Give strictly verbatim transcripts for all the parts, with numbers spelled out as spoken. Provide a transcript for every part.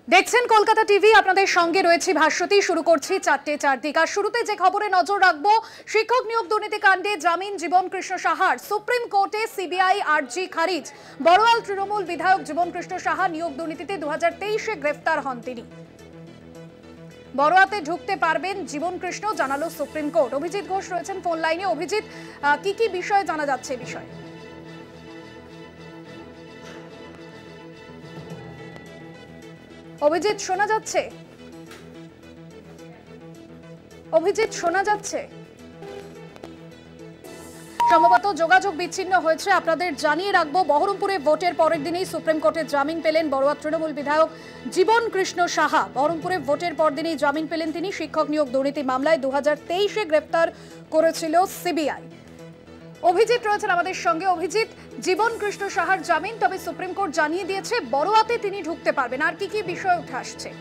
দেখছেন কলকাতা টিভি, আপনাদের সঙ্গে রয়েছে ভাস্বতী। শুরু করছি চারটে চারদিক। আর শুরুতে যে খবরে নজর রাখবো, শিক্ষক নিয়োগ দুর্নীতি কাণ্ডে জামিন জীবন কৃষ্ণ সাহার। সুপ্রিম কোর্টে সিবিআই আর্জি খারিজ। বড়োয়াল তৃণমূল বিধায়ক জীবন কৃষ্ণ সাহা নিয়োগ দুর্নীতিতে দু হাজার তেইশে গ্রেফতার হন তিনি। বড়োয়াতে ঢুকতে পারবেন জীবন কৃষ্ণ, জানালো সুপ্রিম কোর্ট। অভিজিৎ ঘোষ রয়েছেন ফোন লাইনে। অভিজিৎ, কি কি বিষয় জানা যাচ্ছে এই বিষয়ে? অভিজিৎ শোনা যাচ্ছে? অভিজিৎ শোনা যাচ্ছে? সম্ভবত যোগাযোগ বিচ্ছিন্ন হয়েছে। আপনাদের জানিয়ে রাখবো, বহরমপুরে ভোটের পরের দিনেই সুপ্রিম কোর্টে জামিন পেলেন বড়োয়া তৃণমূল বিধায়ক জীবন কৃষ্ণ সাহা। বহরমপুরে ভোটের পর দিনেই জামিন পেলেন তিনি। শিক্ষক নিয়োগ দুর্নীতি মামলায় দু হাজার তেইশে গ্রেফতার করেছিল সিবিআই। অভিজিৎ রয়েছেন আমাদের সঙ্গে। অভিজিৎ, জীবন কৃষ্ণ সাহার জামিন, তবে সুপ্রিম কোর্ট জানিয়ে দিয়েছে বড়োয়াতে তিনি ঢুকতে পারবেন। আর কি কি বিষয় উঠে আসছে?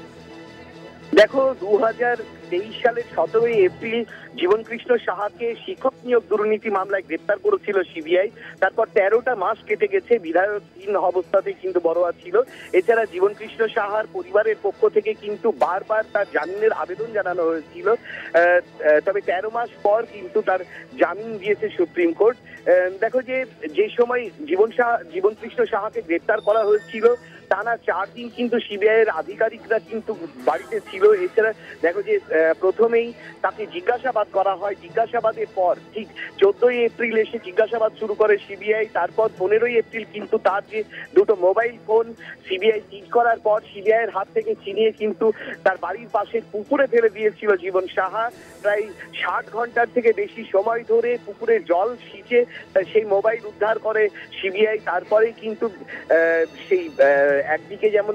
দেখো, দু হাজার তেইশ সালের সতেরোই এপ্রিল জীবন কৃষ্ণ সাহাকে শিক্ষক নিয়োগ দুর্নীতি মামলায় গ্রেপ্তার করেছিল সিবিআই। তারপর তেরোটা মাস কেটে গেছে, বিধায়কহীন অবস্থাতে কিন্তু বড়োয়া ছিল। এছাড়া জীবন কৃষ্ণ সাহার পরিবারের পক্ষ থেকে কিন্তু বারবার তার জামিনের আবেদন জানানো হয়েছিল। তবে তেরো মাস পর কিন্তু তার জামিন দিয়েছে সুপ্রিম কোর্ট। দেখো, যে যে সময় জীবন সাহা জীবন কৃষ্ণ সাহাকে গ্রেপ্তার করা হয়েছিল, টানা চার দিন কিন্তু সিবিআই এর আধিকারিকরা কিন্তু বাড়িতে ছিল। এছাড়া দেখো, যে প্রথমেই তাকে জিজ্ঞাসাবাদ করা হয়। জিজ্ঞাসাবাদের পর ঠিক চোদ্দই এপ্রিল এসে জিজ্ঞাসাবাদ শুরু করে সিবিআই। তারপর পনেরোই এপ্রিল কিন্তু তার যে দুটো মোবাইল ফোন সিবিআই সিজ করার পর সিবিআই এর হাত থেকে ছিনিয়ে কিন্তু তার বাড়ির পাশে পুকুরে ফেলে দিয়েছিল জীবন সাহা। প্রায় ষাট ঘন্টার থেকে বেশি সময় ধরে পুকুরে জল সিঁচে সেই মোবাইল উদ্ধার করে সিবিআই। তারপরে কিন্তু সেই একদিকে যেমন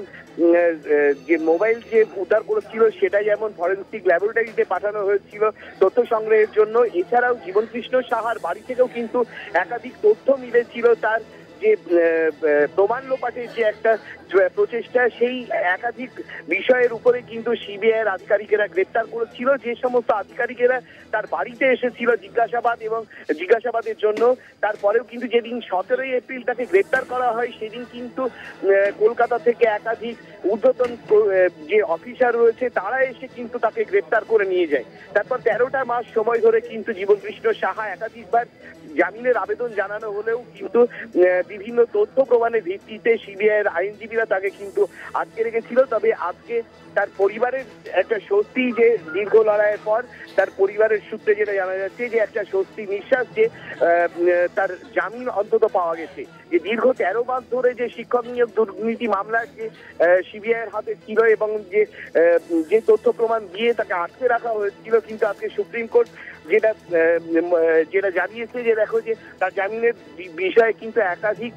যে মোবাইল যে উদ্ধার করেছিল সেটা যেমন ফরেন্সিক ল্যাবরেটরিতে পাঠানো হয়েছিল তথ্য সংগ্রহের জন্য। এছাড়াও জীবন কৃষ্ণ সাহার বাড়ি থেকেও কিন্তু একাধিক তথ্য মিলেছিল। তার যে প্রমাণ লোপাটের যে একটা প্রচেষ্টা, সেই একাধিক বিষয়ের উপরে কিন্তু সিবিআই এর আধিকারিকেরা গ্রেপ্তার করেছিল। যে সমস্ত আধিকারিকেরা তার বাড়িতে এসেছিল জিজ্ঞাসাবাদ এবং জিজ্ঞাসাবাদের জন্য, তারপরেও কিন্তু যেদিন সতেরোই এপ্রিল তাকে গ্রেপ্তার করা হয়, সেদিন কিন্তু কলকাতা থেকে একাধিক ঊর্ধ্বতন যে অফিসার রয়েছে তারা এসে কিন্তু তাকে গ্রেপ্তার করে নিয়ে যায়। তারপর তেরোটা মাস সময় ধরে কিন্তু জীবন কৃষ্ণ সাহা একাধিকবার জামিনের আবেদন জানানো হলেও কিন্তু বিভিন্ন তথ্য প্রমাণের ভিত্তিতে সিবিআই এর আইনজীবীরা তাকে কিন্তু আটকে রেখেছিল। তবে আজকে তার পরিবারের একটা স্বস্তি, যে দীর্ঘ লড়াইয়ের পর তার পরিবারের সূত্রে যেটা জানা যাচ্ছে, যে একটা স্বস্তি নিঃশ্বাস, যে তার জামিন অন্তত পাওয়া গেছে। যে দীর্ঘ তেরো মাস ধরে যে শিক্ষক নিয়োগ দুর্নীতি মামলা যে সিবিআই এর হাতে ছিল এবং যে যে তথ্য প্রমাণ দিয়ে তাকে আটকে রাখা হয়েছিল, কিন্তু আজকে সুপ্রিম কোর্ট যেটা যেটা জানিয়েছে, যে দেখো, যে তার জামিনের বিষয়ে কিন্তু একাধিক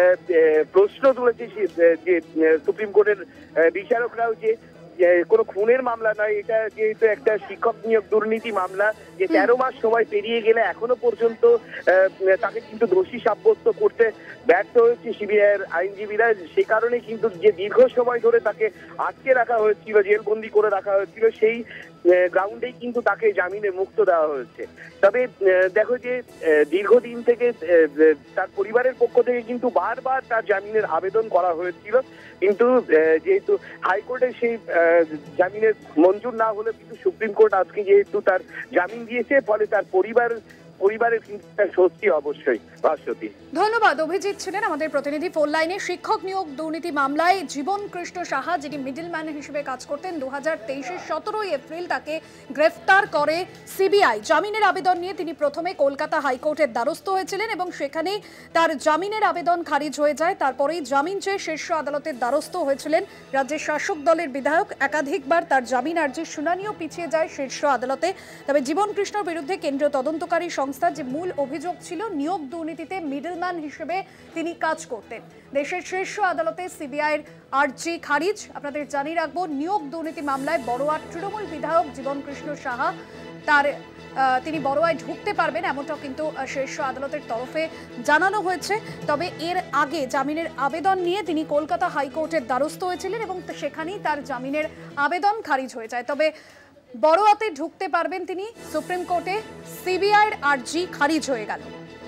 প্রশ্ন তুলেছে যে সুপ্রিম কোর্টের বিচারকরাও, যে কোনো খুনের মামলা নয় এটা, যেহেতু একটা শিক্ষক নিয়োগ দুর্নীতি মামলা, যে তেরো মাস সময় পেরিয়ে গেলে এখনো পর্যন্ত তাকে কিন্তু দোষী সাব্যস্ত করতে ব্যর্থ হয়েছে সিবিআই এর আইনজীবীরা। সে কারণে কিন্তু যে দীর্ঘ সময় ধরে তাকে আটকে রাখা হয়েছিল, জেলবন্দি করে রাখা হয়েছিল, সেই গ্রাউন্ডেই কিন্তু তাকে জামিনে মুক্ত দেওয়া হয়েছে। তবে দেখো, যে দীর্ঘদিন থেকে তার পরিবারের পক্ষ থেকে কিন্তু বারবার তার জামিনের আবেদন করা হয়েছিল, কিন্তু যেহেতু হাইকোর্টে সেই জামিনের মঞ্জুর না হলে কিন্তু সুপ্রিম কোর্ট আজকে যেহেতু তার জামিন দিয়েছে, ফলে তার পরিবার পরিবারের কিন্তু স্বস্তি অবশ্যই। ভাস্বতী, ধন্যবাদ। অভিজিৎ ছিলেন আমাদের প্রতিনিধি ফোন লাইনে। শিক্ষক নিয়োগ দুর্নীতি মামলায় জীবন কৃষ্ণ সাহা, যিনি মিডলম্যান হিসেবে কাজ করতেন, দু হাজার তেইশের সতেরোই এপ্রিল তাকে গ্রেফতার করে সিবিআই। জামিনের আবেদন নিয়ে তিনি প্রথমে কলকাতা হাইকোর্টের দ্বারস্থ হয়েছিলেন এবং সেখানেই তার জামিনের আবেদন খারিজ হয়ে যায়। তারপরেই জামিন চেয়ে শীর্ষ আদালতের দ্বারস্থ হয়েছিলেন রাজ্যের শাসক দলের বিধায়ক। একাধিকবার তার জামিন আর্জির শুনানিও পিছিয়ে যায় শীর্ষ আদালতে। তবে জীবন কৃষ্ণর বিরুদ্ধে কেন্দ্রীয় তদন্তকারী সংস্থার যে মূল অভিযোগ ছিল, নিয়োগ দুর্নীতিতে মিডলম্যান হিসেবে তিনি কাজ করতেন। দেশের শীর্ষ আদালতে সিবিআইয়ের আর্জি খারিজ। আপনাদের জানিয়ে রাখবো, নিয়োগ দুর্নীতি মামলায় বড়োয়ার তৃণমূল বিধায়ক জীবন কৃষ্ণ সাহা, তার তিনি বড়োয়ায় ঢুকতে পারবেন এমনটাও কিন্তু শীর্ষ আদালতের তরফে জানানো হয়েছে। তবে এর আগে জামিনের আবেদন নিয়ে তিনি কলকাতা হাইকোর্টের দ্বারস্থ হয়েছিলেন এবং সেখানেই তার জামিনের আবেদন খারিজ হয়ে যায়। তবে বড়োয়াতে ঢুকতে পারবেন তিনি। সুপ্রিম কোর্টে সিবিআইয়ের আর্জি খারিজ হয়ে গেল।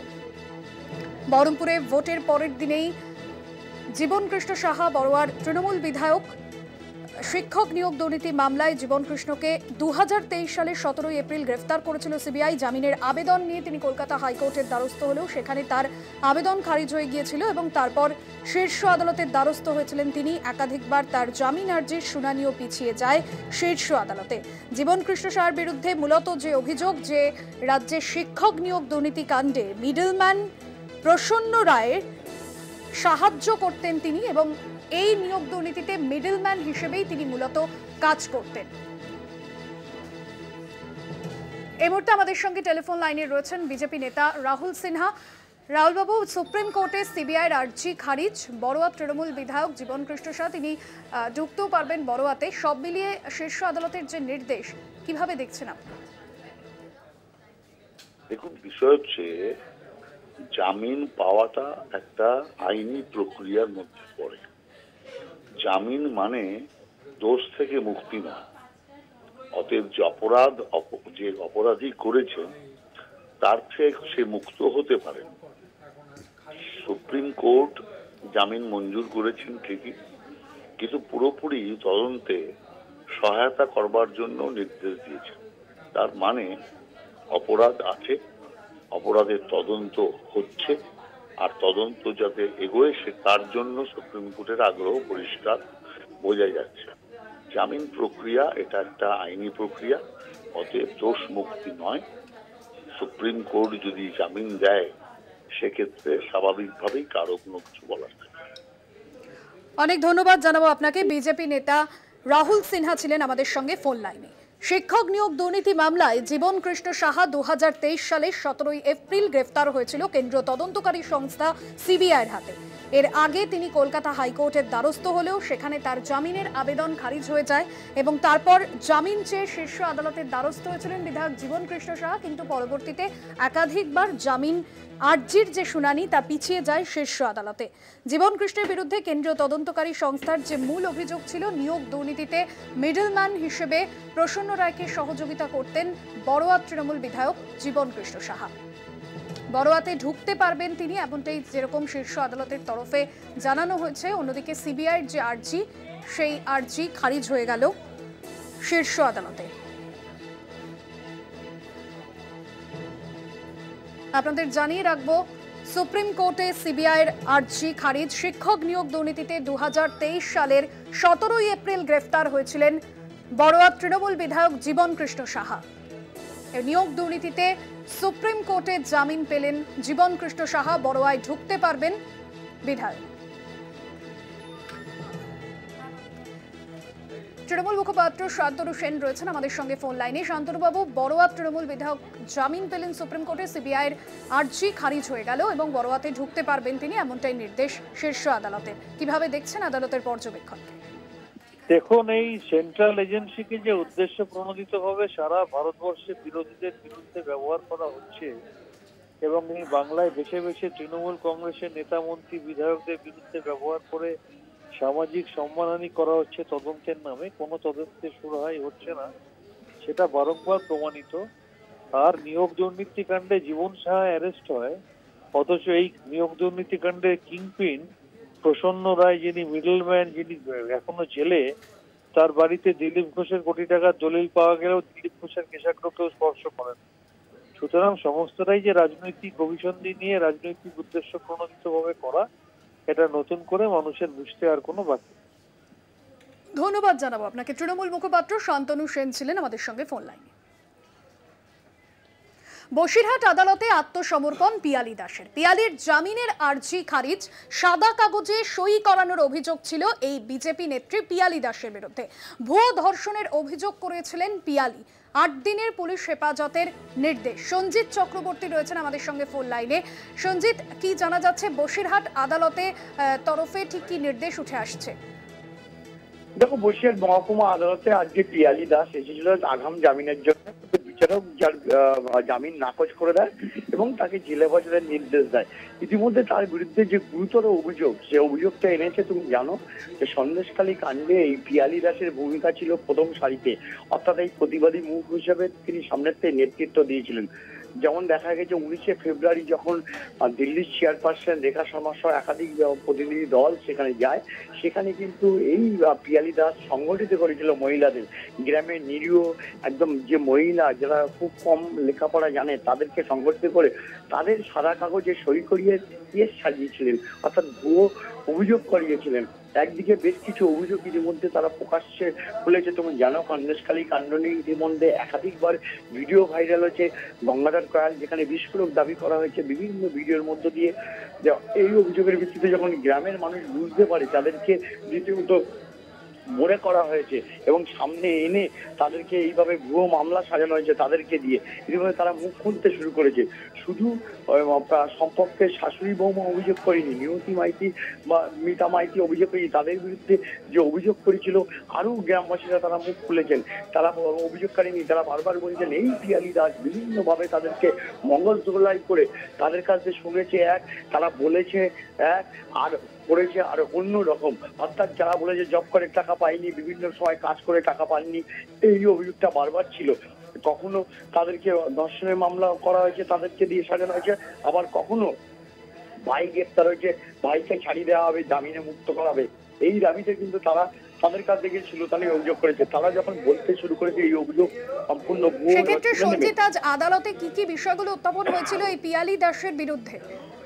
বহরমপুরে ভোটের পরের দিনেই জীবন কৃষ্ণ সাহা, বড়োয়ার তৃণমূল বিধায়ক, শিক্ষক নিয়োগ দুর্নীতি মামলায় জীবন কৃষ্ণকে দু হাজার তেইশ সালের সতেরোই এপ্রিল গ্রেফতার করেছিল সিবিআই। জামিনের আবেদন নিয়ে তিনি কলকাতা হাইকোর্টের দ্বারস্থ হলেও সেখানে তার আবেদন খারিজ হয়ে গিয়েছিল এবং তারপর শীর্ষ আদালতের দ্বারস্থ হয়েছিলেন তিনি। একাধিকবার তার জামিন আর্জির শুনানিও পিছিয়ে যায় শীর্ষ আদালতে। জীবন কৃষ্ণ সাহার বিরুদ্ধে মূলত যে অভিযোগ যে রাজ্যে শিক্ষক নিয়োগ দুর্নীতি কাণ্ডে মিডলম্যান প্রসন্ন রায়ের সাহায্য করতেন তিনি এবং এই নিয়োগ দুর্নীতিতে মিডলম্যান হিসেবেই তিনি মূলত কাজ করতেন। এই মুহূর্তে আমাদের সঙ্গে টেলিফোন লাইনে রয়েছেন বিজেপি নেতা রাহুল সিনহা। রাহুল বাবু, সুপ্রিম কোর্টে সিবিআইয়ের আর্জি খারিজ, বড়োয়া তৃণমূল বিধায়ক জীবন কৃষ্ণ সাহা তিনি ঢুকতেও পারবেন বড়োয়াতে, সব মিলিয়ে শীর্ষ আদালতের যে নির্দেশ কিভাবে দেখছেন আপনি? দেখুন, বিষয় হচ্ছে জামিন পাওয়াটা একটা আইনি প্রক্রিয়ার মধ্যে পড়ে। জামিন মানে দোষ থেকে মুক্তি নয়। অতএব যে অপরাধ যে অপরাধী করেছেন তার থেকে সে মুক্ত হতে পারেন। সুপ্রিম কোর্ট জামিন মঞ্জুর করেছেন ঠিকই, কিন্তু পুরোপুরি তদন্তে সহায়তা করবার জন্য নির্দেশ দিয়েছেন। তার মানে অপরাধ আছে, অপরাধের তদন্ত হচ্ছে, আর তদন্ত যাতে এগোয় সে তার জন্য সুপ্রিম কোর্টের আগ্রহ পরিষ্কার বোঝা যাচ্ছে। জামিন প্রক্রিয়া এটা একটা আইনি প্রক্রিয়া, অতএব দোষ মুক্তি নয়। সুপ্রিম কোর্ট যদি জামিন দেয় সেক্ষেত্রে স্বাভাবিকভাবেই কারো কোনো কিছু বলার থাকে। অনেক ধন্যবাদ জানাবো আপনাকে। বিজেপি নেতা রাহুল সিনহা ছিলেন আমাদের সঙ্গে ফোন লাইনে। শিক্ষক নিয়োগ দুর্নীতি মামলায় জীবন কৃষ্ণ সাহা দু হাজার তেইশ সালের সতেরোই এপ্রিল গ্রেফতার হয়েছিল কেন্দ্রীয় তদন্তকারী সংস্থা সিবিআইয়ের হাতে। এর আগে তিনি কলকাতা হাইকোর্টের দ্বারস্থ হলেও সেখানে তার জামিনের আবেদন খারিজ হয়ে যায় এবং তারপর জামিন চেয়ে শীর্ষ আদালতের দ্বারস্থ হয়েছিলেন বিধায়ক জীবন কৃষ্ণ সাহা, কিন্তু পরবর্তীতে একাধিকবার জামিন আর্জির যে শুনানি তা পিছিয়ে যায় শীর্ষ আদালতে। জীবন কৃষ্ণের বিরুদ্ধে কেন্দ্রীয় তদন্তকারী সংস্থার যে মূল অভিযোগ ছিল নিয়োগ দুর্নীতিতে মিডলম্যান হিসেবে প্রসন্ন রায়কে সহযোগিতা করতেন বড়োয়া তৃণমূল বিধায়ক জীবন কৃষ্ণ সাহা। বড়োয়াতে ঢুকতে পারবেন তিনি, এমনটাই যেরকম শীর্ষ আদালতের তরফে জানানো হয়েছে। অন্যদিকে সিবিআইয়ের যে আর্জি সেই আর্জি খারিজ হয়ে গেল শীর্ষ আদালতে। আপনাদের জানিয়ে রাখবো, সুপ্রিম কোর্টে সিবিআইয়ের আর্জি খারিজ। শিক্ষক নিয়োগ দুর্নীতিতে দু হাজার তেইশ সালের সতেরোই এপ্রিল গ্রেফতার হয়েছিলেন বড়োয়া তৃণমূল বিধায়ক জীবন কৃষ্ণ সাহা। নিয়োগ দুর্নীতিতে সুপ্রিম কোর্টে জামিন পেলেন জীবন কৃষ্ণ সাহা, বড়োয়ায় ঢুকতে পারবেন বিধায়ক। তৃণমূল মুখপাত্র শান্তনু সেন রয়েছেন আমাদের সঙ্গে ফোন লাইনে। শান্তনুবাবু, বড়োয়া তৃণমূল বিধায়ক জামিন পেলেন সুপ্রিম কোর্টে, সিবিআইয়ের আর্জি খারিজ হয়ে গেল এবং বড়োয়াতে ঢুকতে পারবেন তিনি, এমনটাই নির্দেশ শীর্ষ আদালতের। কিভাবে দেখছেন আদালতের পর্যবেক্ষণ? দেখুন, এই সেন্ট্রাল এজেন্সিকে যে উদ্দেশ্য প্রণোদিত ভাবে সারা ভারতবর্ষে বিরোধীদের বিরুদ্ধে ব্যবহার করা হচ্ছে এবং এই বাংলায় বেছে বেছে তৃণমূল কংগ্রেসের নেতা মন্ত্রী বিধায়কদের বিরুদ্ধে ব্যবহার করে সামাজিক সম্মানহানি করা হচ্ছে তদন্তের নামে, কোনো তদন্তের সুরাহাই হচ্ছে না, সেটা বারংবার প্রমাণিত। আর নিয়োগ দুর্নীতি কাণ্ডে জীবন সাহা অ্যারেস্ট হয়, অথচ এই নিয়োগ দুর্নীতি কাণ্ডে কিংপিন প্রসন্ন রায়, যিনি মিডলম্যান, যিনি এখনো জেলে, তার বাড়িতে দিলীপ ঘোষের কোটি টাকার দলিল পাওয়া গেলেও দিলীপ ঘোষের কেশাগ্রকেও স্পর্শ করেন। সুতরাং সমস্তটাই যে রাজনৈতিক অভিসন্ধি নিয়ে রাজনৈতিক উদ্দেশ্য প্রণোদিত ভাবে করা, এটা নতুন করে মানুষের বুঝতে আর কোনো বাকি। ধন্যবাদ জানাবো আপনাকে। তৃণমূল মুখপাত্র শান্তনু সেন ছিলেন আমাদের সঙ্গে ফোন লাইনে। বসিরহাট আদালতে আত্মসমর্পণ পিয়ালি দাসের। পিয়ালির জামিনের আর্জি খারিজ। সাদা কাগজে সই করানোর অভিযোগ ছিল এই বিজেপি নেত্রী পিয়ালি দাসের বিরুদ্ধে। ভুয়ো ধর্ষণের অভিযোগ করেছিলেন পিয়ালি। আট দিনের পুলিশ হেফাজতের নির্দেশ। সঞ্জিত চক্রবর্তী রয়েছেন আমাদের সঙ্গে ফোন লাইনে। সঞ্জিত, কি জানা যাচ্ছে বসিরহাট আদালতে তরফে ঠিক কি নির্দেশ উঠে আসছে? দেখো, বসিরহাট মহকুমা আদালতে আজকে পিয়ালি দাস এসেছিল আগাম জামিনের জন্য। বিচারক যার জামিন নাকচ করে দেয় এবং তাকে জেলে হেফাজতের নির্দেশ দেয়। ইতিমধ্যে তার বিরুদ্ধে যে গুরুতর অভিযোগ, সে অভিযোগটা এনেছে তুমি জানো যে সন্দেশখালী কাণ্ডে এই পিয়ালি দাসের ভূমিকা ছিল প্রথম সারিতে, অর্থাৎ এই প্রতিবাদী মুখ হিসেবে তিনি সামনের থেকে নেতৃত্ব দিয়েছিলেন। যেমন দেখা গেছে উনিশে ফেব্রুয়ারি যখন দিল্লির চেয়ারপারসন রেখা শর্মা সহ একাধিক প্রতিনিধি দল সেখানে যায়, সেখানে কিন্তু এই পিয়ালি দাস সংগঠিত করেছিল মহিলাদের, গ্রামের নিরীহ একদম যে মহিলা যারা খুব কম লেখাপড়া জানে তাদেরকে সংগঠিত করে তাদের সাদা কাগজে সই করিয়ে কেস সাজিয়েছিলেন, অর্থাৎ ভুয়ো অভিযোগ করিয়েছিলেন। একদিকে বেশ কিছু অভিযোগ ইতিমধ্যে তারা প্রকাশ্যে খুলেছে। তুমি জানো সন্দেশখালী কাণ্ড নিয়ে ইতিমধ্যে একাধিকবার ভিডিও ভাইরাল হয়েছে, গঙ্গাধর কয়াল যেখানে বিস্ফোরক দাবি করা হয়েছে বিভিন্ন ভিডিওর মধ্য দিয়ে। এই অভিযোগের ভিত্তিতে যখন গ্রামের মানুষ বুঝতে পারে তাদেরকে রীতিমত মনে করা হয়েছে এবং সামনে এনে তাদেরকে এইভাবে ভুয়ো মামলা সাজানো হয়েছে তাদেরকে দিয়ে, ইতিমধ্যে তারা মুখ খুলতে শুরু করেছে। শুধু সম্পর্কে শাশুড়ি বৌমা অভিযোগ করেনি, নিয়তি মাইতি বা মিতা মাইতি অভিযোগ করেনি, তাদের বিরুদ্ধে যে অভিযোগ করেছিল আরো গ্রামবাসীরা তারা মুখ খুলেছেন। তারা অভিযোগকারী তারা বারবার বলছেন এই পিয়ালি দাস বিভিন্নভাবে তাদেরকে মঙ্গল দোলাই করে তাদের কাছে শুনেছে এক, তারা বলেছে এক আর করেছে আর অন্য রকম। অর্থাৎ যারা বলেছে জব করে টাকা পায়নি, বিভিন্ন সময় কাজ করে টাকা পাননি, এই অভিযোগটা বারবার ছিল। কখনো তাদেরকে ধর্ষণের মামলা করা হয়েছে, তাদেরকে দিয়ে সাজানো হয়েছে, আবার কখনো ভাই গ্রেপ্তার হয়েছে, ভাইকে ছাড়িয়ে দেওয়া হবে, জামিনে মুক্ত করা হবে, এই দাবিতে কিন্তু তারা তাদের কাছ থেকে ছিল তাহলে অভিযোগ করেছে। তারা যখন বলতে শুরু করেছে এই অভিযোগ সম্পূর্ণ ভুয়ো। সেক্ষেত্রে সঞ্জিত, আজ আদালতে কি কি বিষয়গুলো উত্থাপন হয়েছিল এই পিয়ালি দাসের বিরুদ্ধে?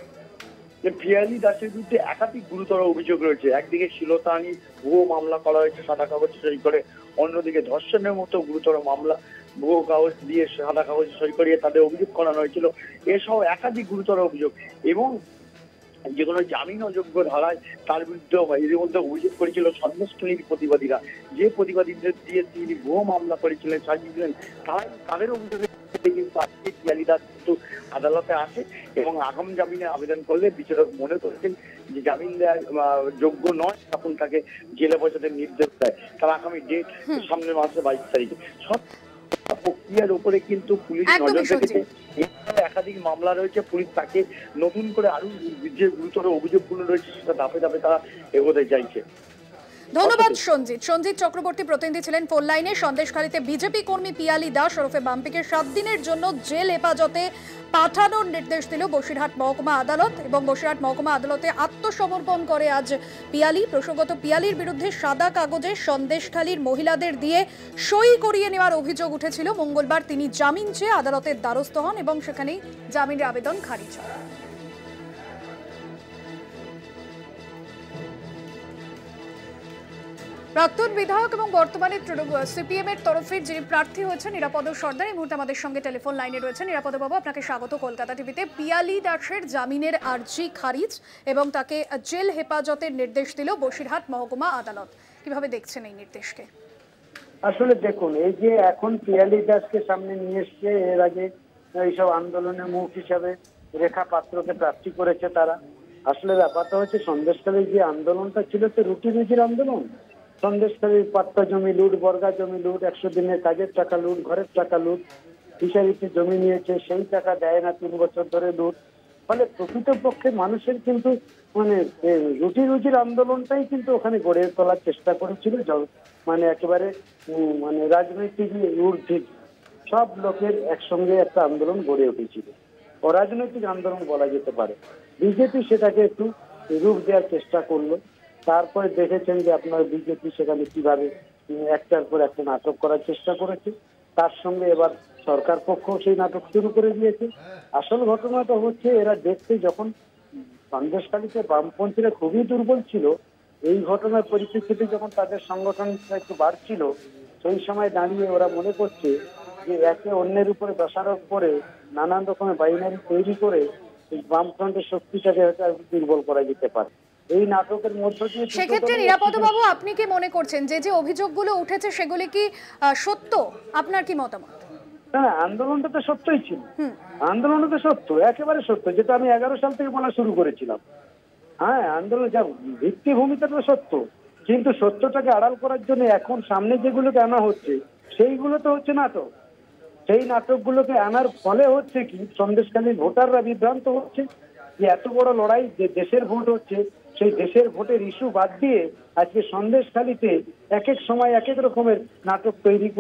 পিয়ালি দাসের বিরুদ্ধে একাধিক গুরুতর অভিযোগ রয়েছে। একদিকে শ্লীলতাহানি ভুয়ো মামলা করা হয়েছে সাদা কাগজ সই করে, অন্যদিকে ধর্ষণের মতো গুরুতর মামলা ভুয়ো কাগজ দিয়ে সাদা কাগজ সই করিয়ে তাদের অভিযোগ করানো হয়েছিল। এসব একাধিক গুরুতর অভিযোগ এবং যে কোনো জামিন অযোগ্য ধারায় তার বিরুদ্ধে এর মধ্যে অভিযোগ করেছিল সন্দেশখালীর প্রতিবাদীরা, যে প্রতিবাদীদের দিয়ে তিনি ভুয়ো মামলা করেছিলেন সাজিয়েছিলেন, তারা তাদের অভিযোগের কিন্তু আজকে পিয়ালি দাস কিন্তু আদালতে আসে এবং আগাম জামিনে আবেদন করলে বিচারক মনে করেছেন যে জামিন দেওয়ার যোগ্য নয়, তখন তাকে জেলে বসাতে নির্দেশ দেয়। তার আগামী ডেট সামনের মাসে বাইশ তারিখে। সব প্রক্রিয়ার উপরে কিন্তু পুলিশ নজর রেখেছে। একাধিক মামলা রয়েছে, পুলিশ তাকে নতুন করে আরো যে গুরুতর অভিযোগগুলো রয়েছে সেটা ধাপে ধাপে তারা এগোতে চাইছে। ধন্যবাদ সঞ্জিত। সঞ্জিত চক্রবর্তী প্রতিনিধি ছিলেন ফোন লাইনে। সন্দেশখালীতে বিজেপি কর্মী পিয়ালি দাস ওরফে বাম্পিকে সাত দিনের জন্য জেল হেফাজতে পাঠানোর নির্দেশ দিল বসিরহাট মহকুমা আদালত এবং বসিরহাট মহকুমা আদালতে আত্মসমর্পণ করে আজ পিয়ালি। প্রসঙ্গত পিয়ালির বিরুদ্ধে সাদা কাগজে সন্দেশখালীর মহিলাদের দিয়ে সই করিয়ে নেওয়ার অভিযোগ উঠেছিল। মঙ্গলবার তিনি জামিন চেয়ে আদালতের দ্বারস্থ হন এবং সেখানেই জামিনের আবেদন খারিজ হয়। প্রাক্তন বিধায়ক এবং বর্তমানে সিপিএম এর তরফে যিনি প্রার্থী হয়েছেন নিরাপদ সর্দার এই মুহূর্তে আমাদের সঙ্গে টেলিফোন লাইনে রয়েছেন। নিরাপদ বাবু, আপনাকে স্বাগত কলকাতা টিভিতে। পিয়ালি দাসের জামিনের আর্জি খারিজ এবং তাকে জেল হেফাজতের নির্দেশ দিল বসিরহাট মহকুমা আদালত, কিভাবে দেখছেন এই নির্দেশকে? আসলে দেখুন, এই যে এখন পিয়ালি দাসকে সামনে নিয়ে এসছে, এর আগে এইসব আন্দোলনের মুখ হিসাবে রেখা পাত্রকে প্রার্থী করেছে তারা। আসলে ব্যাপারটা হচ্ছে সন্দেশখালীর যে আন্দোলনটা ছিল তো রুটি রুজির আন্দোলন। সন্দেশখালীর পাট্টা জমি লুট, বর্গা জমি লুট, একশো দিনের কাজের টাকা লুট, ঘরের টাকা লুট, ফিশারিতে জমি নিয়েছে সেই টাকা দেয় না, তিন বছর ধরে লুট। ফলে প্রকৃতপক্ষে মানুষের কিন্তু মানে রুটি রুজির আন্দোলনটাই কিন্তু ওখানে গড়ে তোলার চেষ্টা করেছিল। মানে একেবারে মানে রাজনৈতিক ঊর্ধ্বে সব লোকের একসঙ্গে একটা আন্দোলন গড়ে উঠেছিল, অরাজনৈতিক আন্দোলন বলা যেতে পারে। বিজেপি সেটাকে একটু রূপ দেওয়ার চেষ্টা করলো। তারপরে দেখেছেন যে আপনার বিজেপি সেখানে কিভাবে একটার পর একটা নাটক করার চেষ্টা করেছে। তার সঙ্গে এবার সরকার পক্ষ সেই নাটক শুরু করে দিয়েছে। আসল ঘটনাটা হচ্ছে এরা দেখতে যখন সন্দেশখালীতে বামপন্থীরা খুবই দুর্বল ছিল, এই ঘটনার পরিপ্রেক্ষিতে যখন তাদের সংগঠনটা একটু বাড়ছিল, সেই সময় দাঁড়িয়ে ওরা মনে করছে যে একে অন্যের উপরে দোষারোপ করে নানান রকমের বাইনারি তৈরি করে এই বামফ্রন্টের শক্তিটাকে হয়তো দুর্বল করা যেতে পারে। এই নাটকের মধ্য দিয়ে সেক্ষেত্রে নিরাপদ বাবু, আপনি কি মনে করছেন যে যে অভিযোগগুলো উঠেছে সেগুলি কি সত্য? আপনার কি মতামত? হ্যাঁ, আন্দোলনটা তো সত্যই ছিল, আন্দোলনটা তো সত্য, একেবারে সত্য, যেটা আমি এগারো সাল থেকে বলা শুরু করেছিলাম। হ্যাঁ, আন্দোলন যা ভিত্তিভূমিটা তো সত্য, কিন্তু সত্যটাকে আড়াল করার জন্য এখন সামনে যেগুলোকে আনা হচ্ছে সেইগুলো তো হচ্ছে নাটক। সেই নাটকগুলোকে আনার ফলে হচ্ছে কি, সন্দেশখালীর ভোটাররা বিভ্রান্ত হচ্ছে যে এত বড় লড়াই, যে দেশের ভোট হচ্ছে, সেই দেশের ভোটের ইস্যু বাদ দিয়ে আজকে সন্দেশখালীতে এক এক সময় এক এক রকমের নাটক তৈরি করে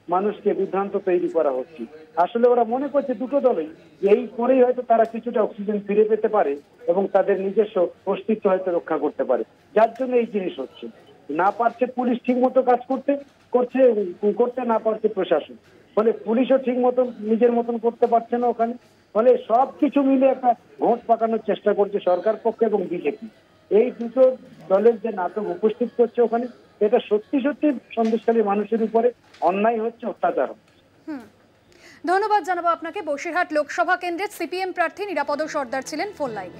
মানুষকে বিভ্রান্ত তৈরি করা হচ্ছে। আসলে ওরা মনে করছে দুটো দলই এই করেই হয়তো তারা কিছুটা অক্সিজেন ফিরে পেতে পারে এবং তাদের নিজস্ব অস্তিত্ব হয়তো রক্ষা করতে পারে, যার জন্য এই জিনিস হচ্ছে। না পারছে পুলিশ ঠিক মতো কাজ করতে করছে করতে না পারছে প্রশাসন, ফলে পুলিশও ঠিক মতন নিজের মতন করতে পারছে না ওখানে। ফলে সবকিছু মিলে একটা ভোট পাকানোর চেষ্টা করছে সরকার পক্ষ এবং বিজেপি। এই দুটো দলের যে নাটক উপস্থিত করছে ওখানে, এটা সত্যি সত্যি সন্দেশখালী মানুষের উপরে অন্যায় হচ্ছে, অত্যাচার হচ্ছে। ধন্যবাদ জানাবো আপনাকে। বসিরহাট লোকসভা কেন্দ্রের সিপিএম প্রার্থী নিরাপদ সর্দার ছিলেন ফোন লাইনে।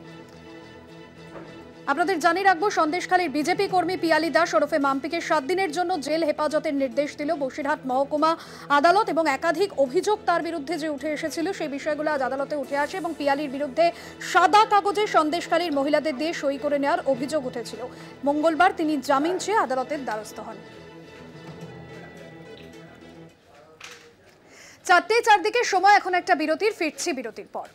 আপনাদের জানিয়ে রাখবো, সন্দেশখালীর বিজেপি কর্মী পিয়ালি দাস ওরফে মাম্পিকে সাত দিনের জন্য জেল হেফাজতের নির্দেশ দিল বসিরহাট মহকুমা আদালত এবং একাধিক অভিযোগ তার বিরুদ্ধে যে উঠে এসেছিল সেই বিষয়গুলো আজ আদালতে উঠে আসে এবং পিয়ালির বিরুদ্ধে সাদা কাগজে সন্দেশখালীর মহিলাদের দিয়ে সই করে নেওয়ার অভিযোগ উঠেছিল। মঙ্গলবার তিনি জামিন চেয়ে আদালতের দ্বারস্থ হন। চারটে চারদিকে সময় এখন একটা বিরতির, ফিরছি বিরতির পর।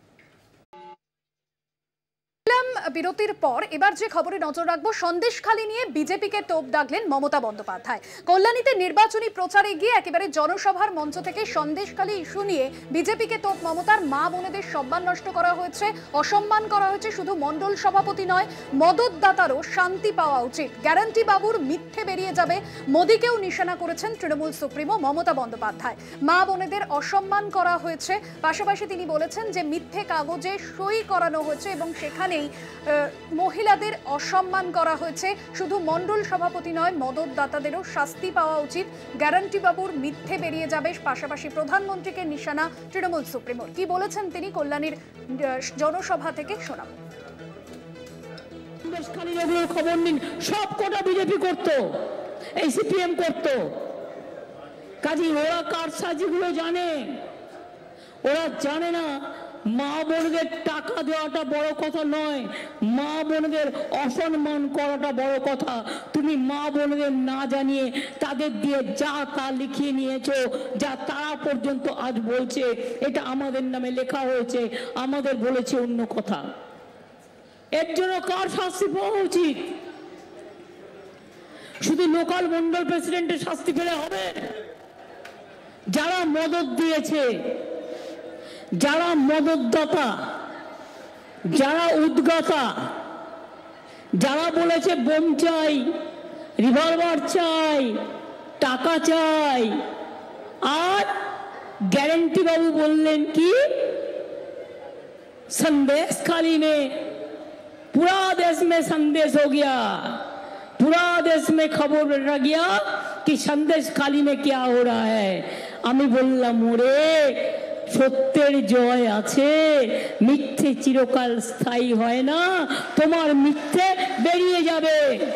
বিরতির পর এবার যে খবরে নজর রাখবো, সন্দেশখালী নিয়ে বিজেপিকে তোপ দাগলেন মমতা বন্দ্যোপাধ্যায়। কল্যাণীতে নির্বাচনী প্রচারে গিয়ে একেবারে জনসভার মঞ্চ থেকে সন্দেশখালী ইস্যু নিয়ে বিজেপিকে তোপ মমতার। মা বোনেদের সম্মান নষ্ট করা হয়েছে, অসম্মান করা হয়েছে, শুধু মণ্ডল সভাপতি নয় মদতদাতারও শান্তি পাওয়া উচিত, গ্যারান্টি বাবুর মিথ্যে বেরিয়ে যাবে, মোদীকেও নিশানা করেছেন তৃণমূল সুপ্রিমো মমতা বন্দ্যোপাধ্যায়। মা বোনেদের অসম্মান করা হয়েছে, পাশাপাশি তিনি বলেছেন যে মিথ্যে কাগজে সই করানো হয়েছে এবং সেখানেই মহিলাদের অসম্মান করা হয়েছে, শুধু মণ্ডল সভাপতি নয় মদতদাতাদেরও শাস্তি পাওয়া উচিত, গ্যারান্টি বাবুর মিথ্যে বেরিয়ে যাবে, পাশাপাশি প্রধানমন্ত্রীকে নিশানা তৃণমূল সুপ্রিমোর। কি বলেছেন তিনি কল্যাণীর জনসভা থেকে শোনাব। খবর নিন, সব কটা বিজেপি করতো, এই সিপিএম করতো, কাজে ওরা কারসাজিগুলো জানে। ওরা জানে না মা বোনদের টাকা দেওয়াটা বড় কথা নয়, মা বোনদের অসম্মান করাটা বড় কথা। তুমি মা বোনদের না জানিয়ে তাদের দিয়ে যা তা লিখিয়ে নিয়েছো, যা তারা পর্যন্ত আজ বলছে এটা আমাদের নামে লেখা হয়েছে, আমাদের বলেছে অন্য কথা। এর জন্য কার শাস্তি পাওয়া উচিত? শুধু লোকাল মন্ডল প্রেসিডেন্টের শাস্তি পেলে হবে? যারা মদত দিয়েছে, যারা মদতদাতা, যারা উদ্গাতা, যারা বলেছে বোম চাই, রিভলভার চাই, টাকা চাই, আর গ্যারান্টি বাবু বললেন কি संदेशखाली में पूरा देश में संदेश हो गया, पूरा देश में खबर रह गया कि संदेशखाली में क्या हो रहा है। আমি বললাম ওরে সত্যের জয় আছে, মিথ্যে চিরকাল স্থায়ী হয় না, তোমার মিথ্যে বেরিয়ে যাবে।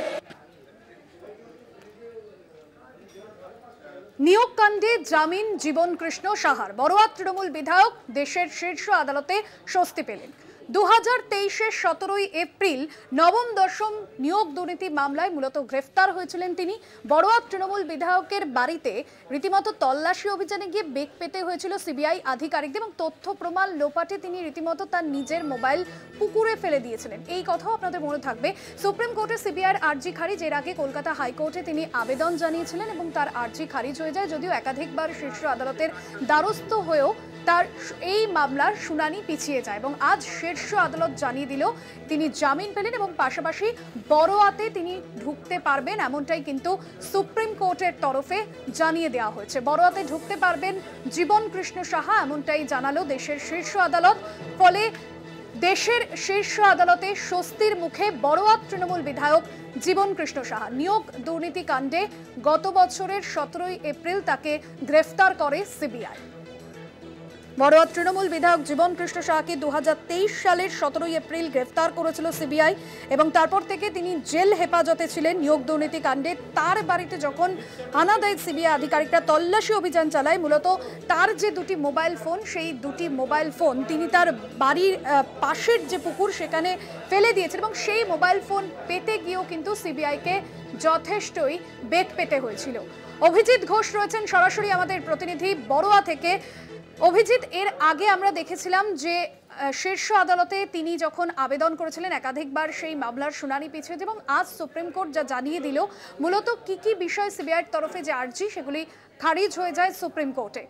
নিয়োগ কাণ্ডে জামিন জীবন কৃষ্ণ সাহার, বড়োয়া তৃণমূল বিধায়ক দেশের শীর্ষ আদালতে স্বস্তি পেলেন। দু হাজার তেইশের সতেরোই এপ্রিল নবম দশম নিয়োগ দুর্নীতি মামলায় মূলত গ্রেফতার হয়েছিলেন তিনি। বড়োয়া তৃণমূল বিধায়কের বাড়িতে রীতিমতো তল্লাশি অভিযানে গিয়ে বেগ পেতে হয়েছিল সিবিআই আধিকারিকদের এবং তথ্য প্রমাণ লোপাটে তিনি রীতিমতো তার নিজের মোবাইল পুকুরে ফেলে দিয়েছিলেন। এই কথাও আপনাদের মনে থাকবে। সুপ্রিম কোর্টে সিবিআইয়ের আর্জি খারিজ, এর আগে কলকাতা হাইকোর্টে তিনি আবেদন জানিয়েছিলেন এবং তার আর্জি খারিজ হয়ে যায়, যদিও একাধিকবার শীর্ষ আদালতের দ্বারস্থ হয়েও তার এই মামলার শুনানি পিছিয়ে যায় এবং আজ শীর্ষ আদালত জানিয়ে দিল তিনি জামিন পেলেন এবং পাশাপাশি বড়োয়াতে তিনি ঢুকতে পারবেন, এমনটাই কিন্তু সুপ্রিম কোর্টের তরফে জানিয়ে দেওয়া হয়েছে। বড়োয়াতে ঢুকতে পারবেন জীবন কৃষ্ণ সাহা, এমনটাই জানালো দেশের শীর্ষ আদালত। ফলে দেশের শীর্ষ আদালতে স্বস্তির মুখে বড়োয়া তৃণমূল বিধায়ক জীবন কৃষ্ণ সাহা। নিয়োগ দুর্নীতি কাণ্ডে গত বছরের সতেরোই এপ্রিল তাকে গ্রেফতার করে সিবিআই। বড়োয়া তৃণমূল বিধায়ক জীবন কৃষ্ণ সাহাকে দু হাজার তেইশ সালের সতেরোই এপ্রিল গ্রেফতার করেছিল সিবিআই এবং তারপর থেকে তিনি জেল হেফাজতে ছিলেন নিয়োগ দুর্নীতি কাণ্ডে। তার বাড়িতে যখন হানা দেয় সিবিআই আধিকারিকরা, তল্লাশি অভিযান চালায়, মূলত তার যে দুটি মোবাইল ফোন, সেই দুটি মোবাইল ফোন তিনি তার বাড়ির পাশের যে পুকুর সেখানে ফেলে দিয়েছেন এবং সেই মোবাইল ফোন পেতে গিয়েও কিন্তু সিবিআইকে যথেষ্টই বেগ পেতে হয়েছিল। অভিজিৎ ঘোষ রয়েছেন সরাসরি আমাদের প্রতিনিধি বড়োয়া থেকে। অভিজিৎ, এর আগে আমরা দেখেছিলাম যে শীর্ষ আদালতে তিনি যখন আবেদন করেছিলেন একাধিকবার সেই মামলার শুনানি পিছিয়ে এবং আজ সুপ্রিম কোর্ট যা জানিয়ে দিল মূলত কি কি বিষয় সিবিআইয়ের তরফে যে আর্জি সেগুলি খারিজ হয়ে যায় সুপ্রিম কোর্টে।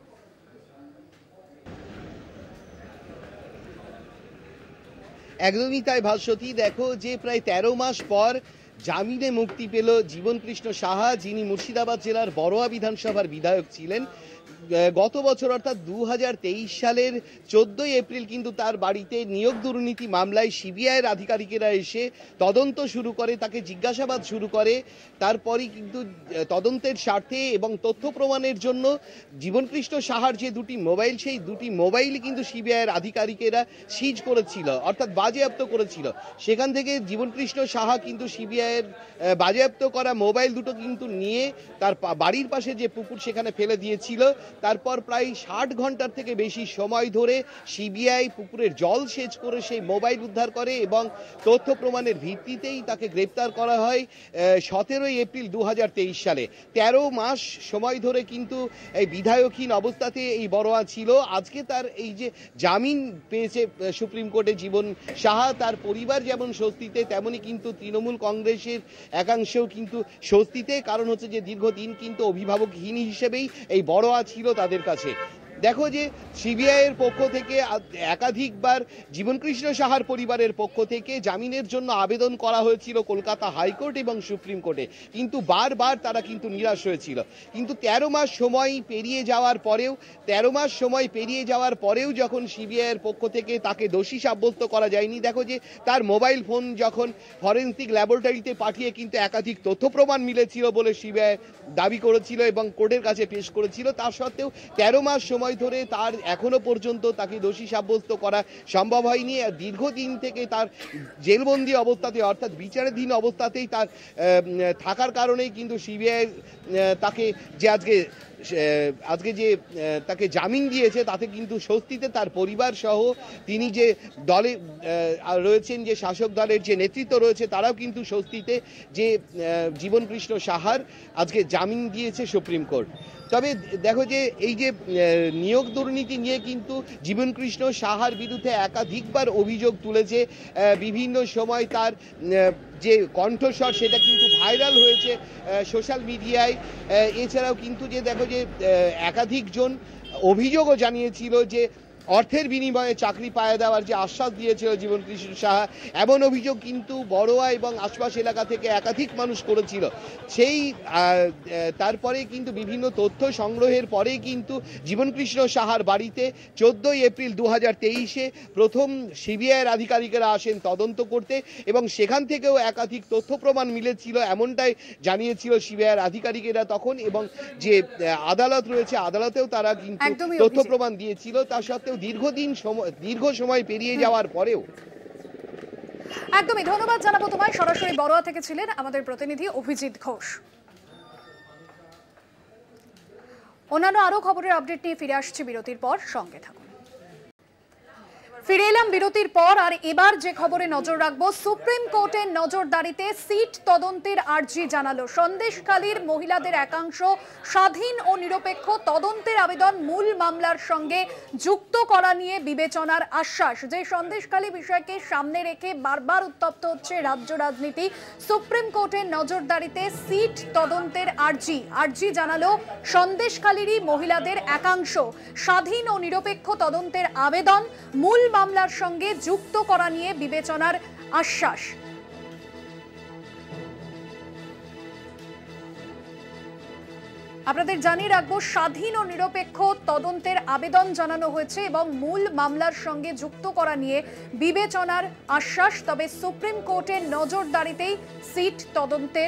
একদমই তাই ভাস্বতী। দেখো যে প্রায় তেরো মাস পর জামিনে মুক্তি পেল জীবনকৃষ্ণ সাহা, যিনি মুর্শিদাবাদ জেলার বড়োয়া বিধানসভার বিধায়ক ছিলেন। গত বছর অর্থাৎ দু হাজার তেইশ সালের চোদ্দই এপ্রিল কিন্তু তার বাড়িতে নিয়োগ দুর্নীতি মামলায় সিবিআইয়ের আধিকারিকেরা এসে তদন্ত শুরু করে, তাকে জিজ্ঞাসাবাদ শুরু করে। তারপরই কিন্তু তদন্তের স্বার্থে এবং তথ্য প্রমাণের জন্য জীবনকৃষ্ণ সাহার যে দুটি মোবাইল, সেই দুটি মোবাইলই কিন্তু সিবিআইয়ের আধিকারিকেরা সিজ করেছিল, অর্থাৎ বাজেয়াপ্ত করেছিল। সেখান থেকে জীবনকৃষ্ণ সাহা কিন্তু সিবিআইয়ের বাজেয়াপ্ত করা মোবাইল দুটো কিন্তু নিয়ে তার বাড়ির পাশে যে পুকুর সেখানে ফেলে দিয়েছিল। তারপর প্রায় ষাট ঘন্টার থেকে বেশি সময় ধরে সিবিআই পুকুরের জল সেচ করে সেই মোবাইল উদ্ধার করে এবং তথ্য প্রমাণের ভিত্তিতেই তাকে গ্রেপ্তার করা হয় সতেরোই এপ্রিল দু হাজার তেইশ সালে। তেরো মাস সময় ধরে কিন্তু এই বিধায়কহীন অবস্থাতে এই বড়োয়া ছিল। আজকে তার এই যে জামিন পেয়েছে সুপ্রিম কোর্টে জীবন সাহা, তার পরিবার যেমন স্বস্তিতে তেমনই কিন্তু তৃণমূল কংগ্রেসের একাংশেও কিন্তু স্বস্তিতে। কারণ হচ্ছে যে দীর্ঘদিন কিন্তু অভিভাবকহীন হিসেবেই এই বড়োয়া ছিল তাদের কাছে। দেখো যে সিবিআইয়ের পক্ষ থেকে একাধিকবার জীবনকৃষ্ণ সাহার পরিবারের পক্ষ থেকে জামিনের জন্য আবেদন করা হয়েছিল কলকাতা হাইকোর্ট এবং সুপ্রিম কোর্টে, কিন্তু বারবার তারা কিন্তু নিরাশ হয়েছিল। কিন্তু তেরো মাস সময় পেরিয়ে যাওয়ার পরেও তেরো মাস সময় পেরিয়ে যাওয়ার পরেও যখন সিবিআইয়ের পক্ষ থেকে তাকে দোষী সাব্যস্ত করা যায়নি, দেখো যে তার মোবাইল ফোন যখন ফরেন্সিক ল্যাবরেটরিতে পাঠিয়ে কিন্তু একাধিক তথ্য প্রমাণ মিলেছিল বলে সিবিআই দাবি করেছিল এবং কোর্টের কাছে পেশ করেছিল, তা সত্ত্বেও তেরো মাস সময় ধরে তার এখনো পর্যন্ত তাকে দোষী সাব্যস্ত করা সম্ভব হয়নি। দীর্ঘদিন থেকে তার জেলবন্দি অবস্থাতে অর্থাৎ বিচারাধীন অবস্থাতেই তার থাকার কারণেই কিন্তু সিবিআই তাকে যে আজকে আজকে যে তাকে জামিন দিয়েছে তাতে কিন্তু স্বস্তিতে তার পরিবার সহ তিনি যে দলে রয়েছেন, যে শাসক দলের যে নেতৃত্ব রয়েছে তারাও কিন্তু স্বস্তিতে যে জীবনকৃষ্ণ সাহার আজকে জামিন দিয়েছে সুপ্রিম কোর্ট। তবে দেখো যে এই যে নিয়োগ দুর্নীতি নিয়ে কিন্তু জীবনকৃষ্ণ সাহার বিরুদ্ধে একাধিকবার অভিযোগ তুলেছে। বিভিন্ন সময় তার যে কণ্ঠস্বর সেটা কিন্তু ভাইরাল হয়েছে সোশ্যাল মিডিয়ায়। এছাড়াও কিন্তু যে দেখো যে একাধিকজন অভিযোগও জানিয়েছিল যে অর্থের বিনিময়ে চাকরি পাইয়ে দেওয়ার যে আশ্বাস দিয়েছিল জীবনকৃষ্ণ সাহা, এমন অভিযোগ কিন্তু বড়োয়া এবং আশপাশ এলাকা থেকে একাধিক মানুষ করেছিল। সেই তারপরে কিন্তু বিভিন্ন তথ্য সংগ্রহের পরেই কিন্তু জীবনকৃষ্ণ সাহার বাড়িতে চোদ্দোই এপ্রিল দু হাজার তেইশে প্রথম সিবিআইয়ের আধিকারিকেরা আসেন তদন্ত করতে এবং সেখান থেকেও একাধিক তথ্য প্রমাণ মিলেছিল, এমনটাই জানিয়েছিল সিবিআইয়ের আধিকারিকেরা তখন। এবং যে আদালত রয়েছে আদালতেও তারা কিন্তু তথ্য প্রমাণ দিয়েছিল। তা সত্ত্বেও দীর্ঘদিন সময় দীর্ঘ সময় পেরিয়ে যাওয়ার পরেও। একদমই ধন্যবাদ জানাবো তোমায়। সরাসরি বড়োয়া থেকে ছিলেন আমাদের প্রতিনিধি অভিজিৎ ঘোষ। অন্যান্য আরো খবরের আপডেট নিয়ে ফিরে আসছি বিরতির পর, সঙ্গে থাকুন। ফিরে এলাম বিরতির পর, আর এবার যে খবরে নজর রাখবো, সুপ্রিম কোর্টের নজরদারিতে সিট তদন্তের আর্জি জানালো সন্দেশখালীর মহিলাদের একাংশ। স্বাধীন ও নিরপেক্ষ তদন্তের আবেদন মূল মামলার সঙ্গে যুক্ত করা নিয়ে বিবেচনার আশ্বাস। যে সন্দেশখালী বিষয়কে সামনে রেখে বারবার উত্তপ্ত হচ্ছে রাজ্য রাজনীতি, সুপ্রিম কোর্টের নজরদারিতে সিট তদন্তের আর্জি আর্জি জানালো সন্দেশখালীরই মহিলাদের একাংশ। স্বাধীন ও নিরপেক্ষ তদন্তের আবেদন মূল মামলার সঙ্গে যুক্ত করা নিয়ে বিবেচনার আশ্বাস। আপনাদের জানিয়ে রাখবো, স্বাধীন ও নিরপেক্ষ তদন্তের আবেদন জানানো হয়েছে এবং মূল মামলার সঙ্গে যুক্ত করা নিয়ে বিবেচনার আশ্বাস। তবে সুপ্রিম কোর্টের নজরদারিতেই সিট তদন্তের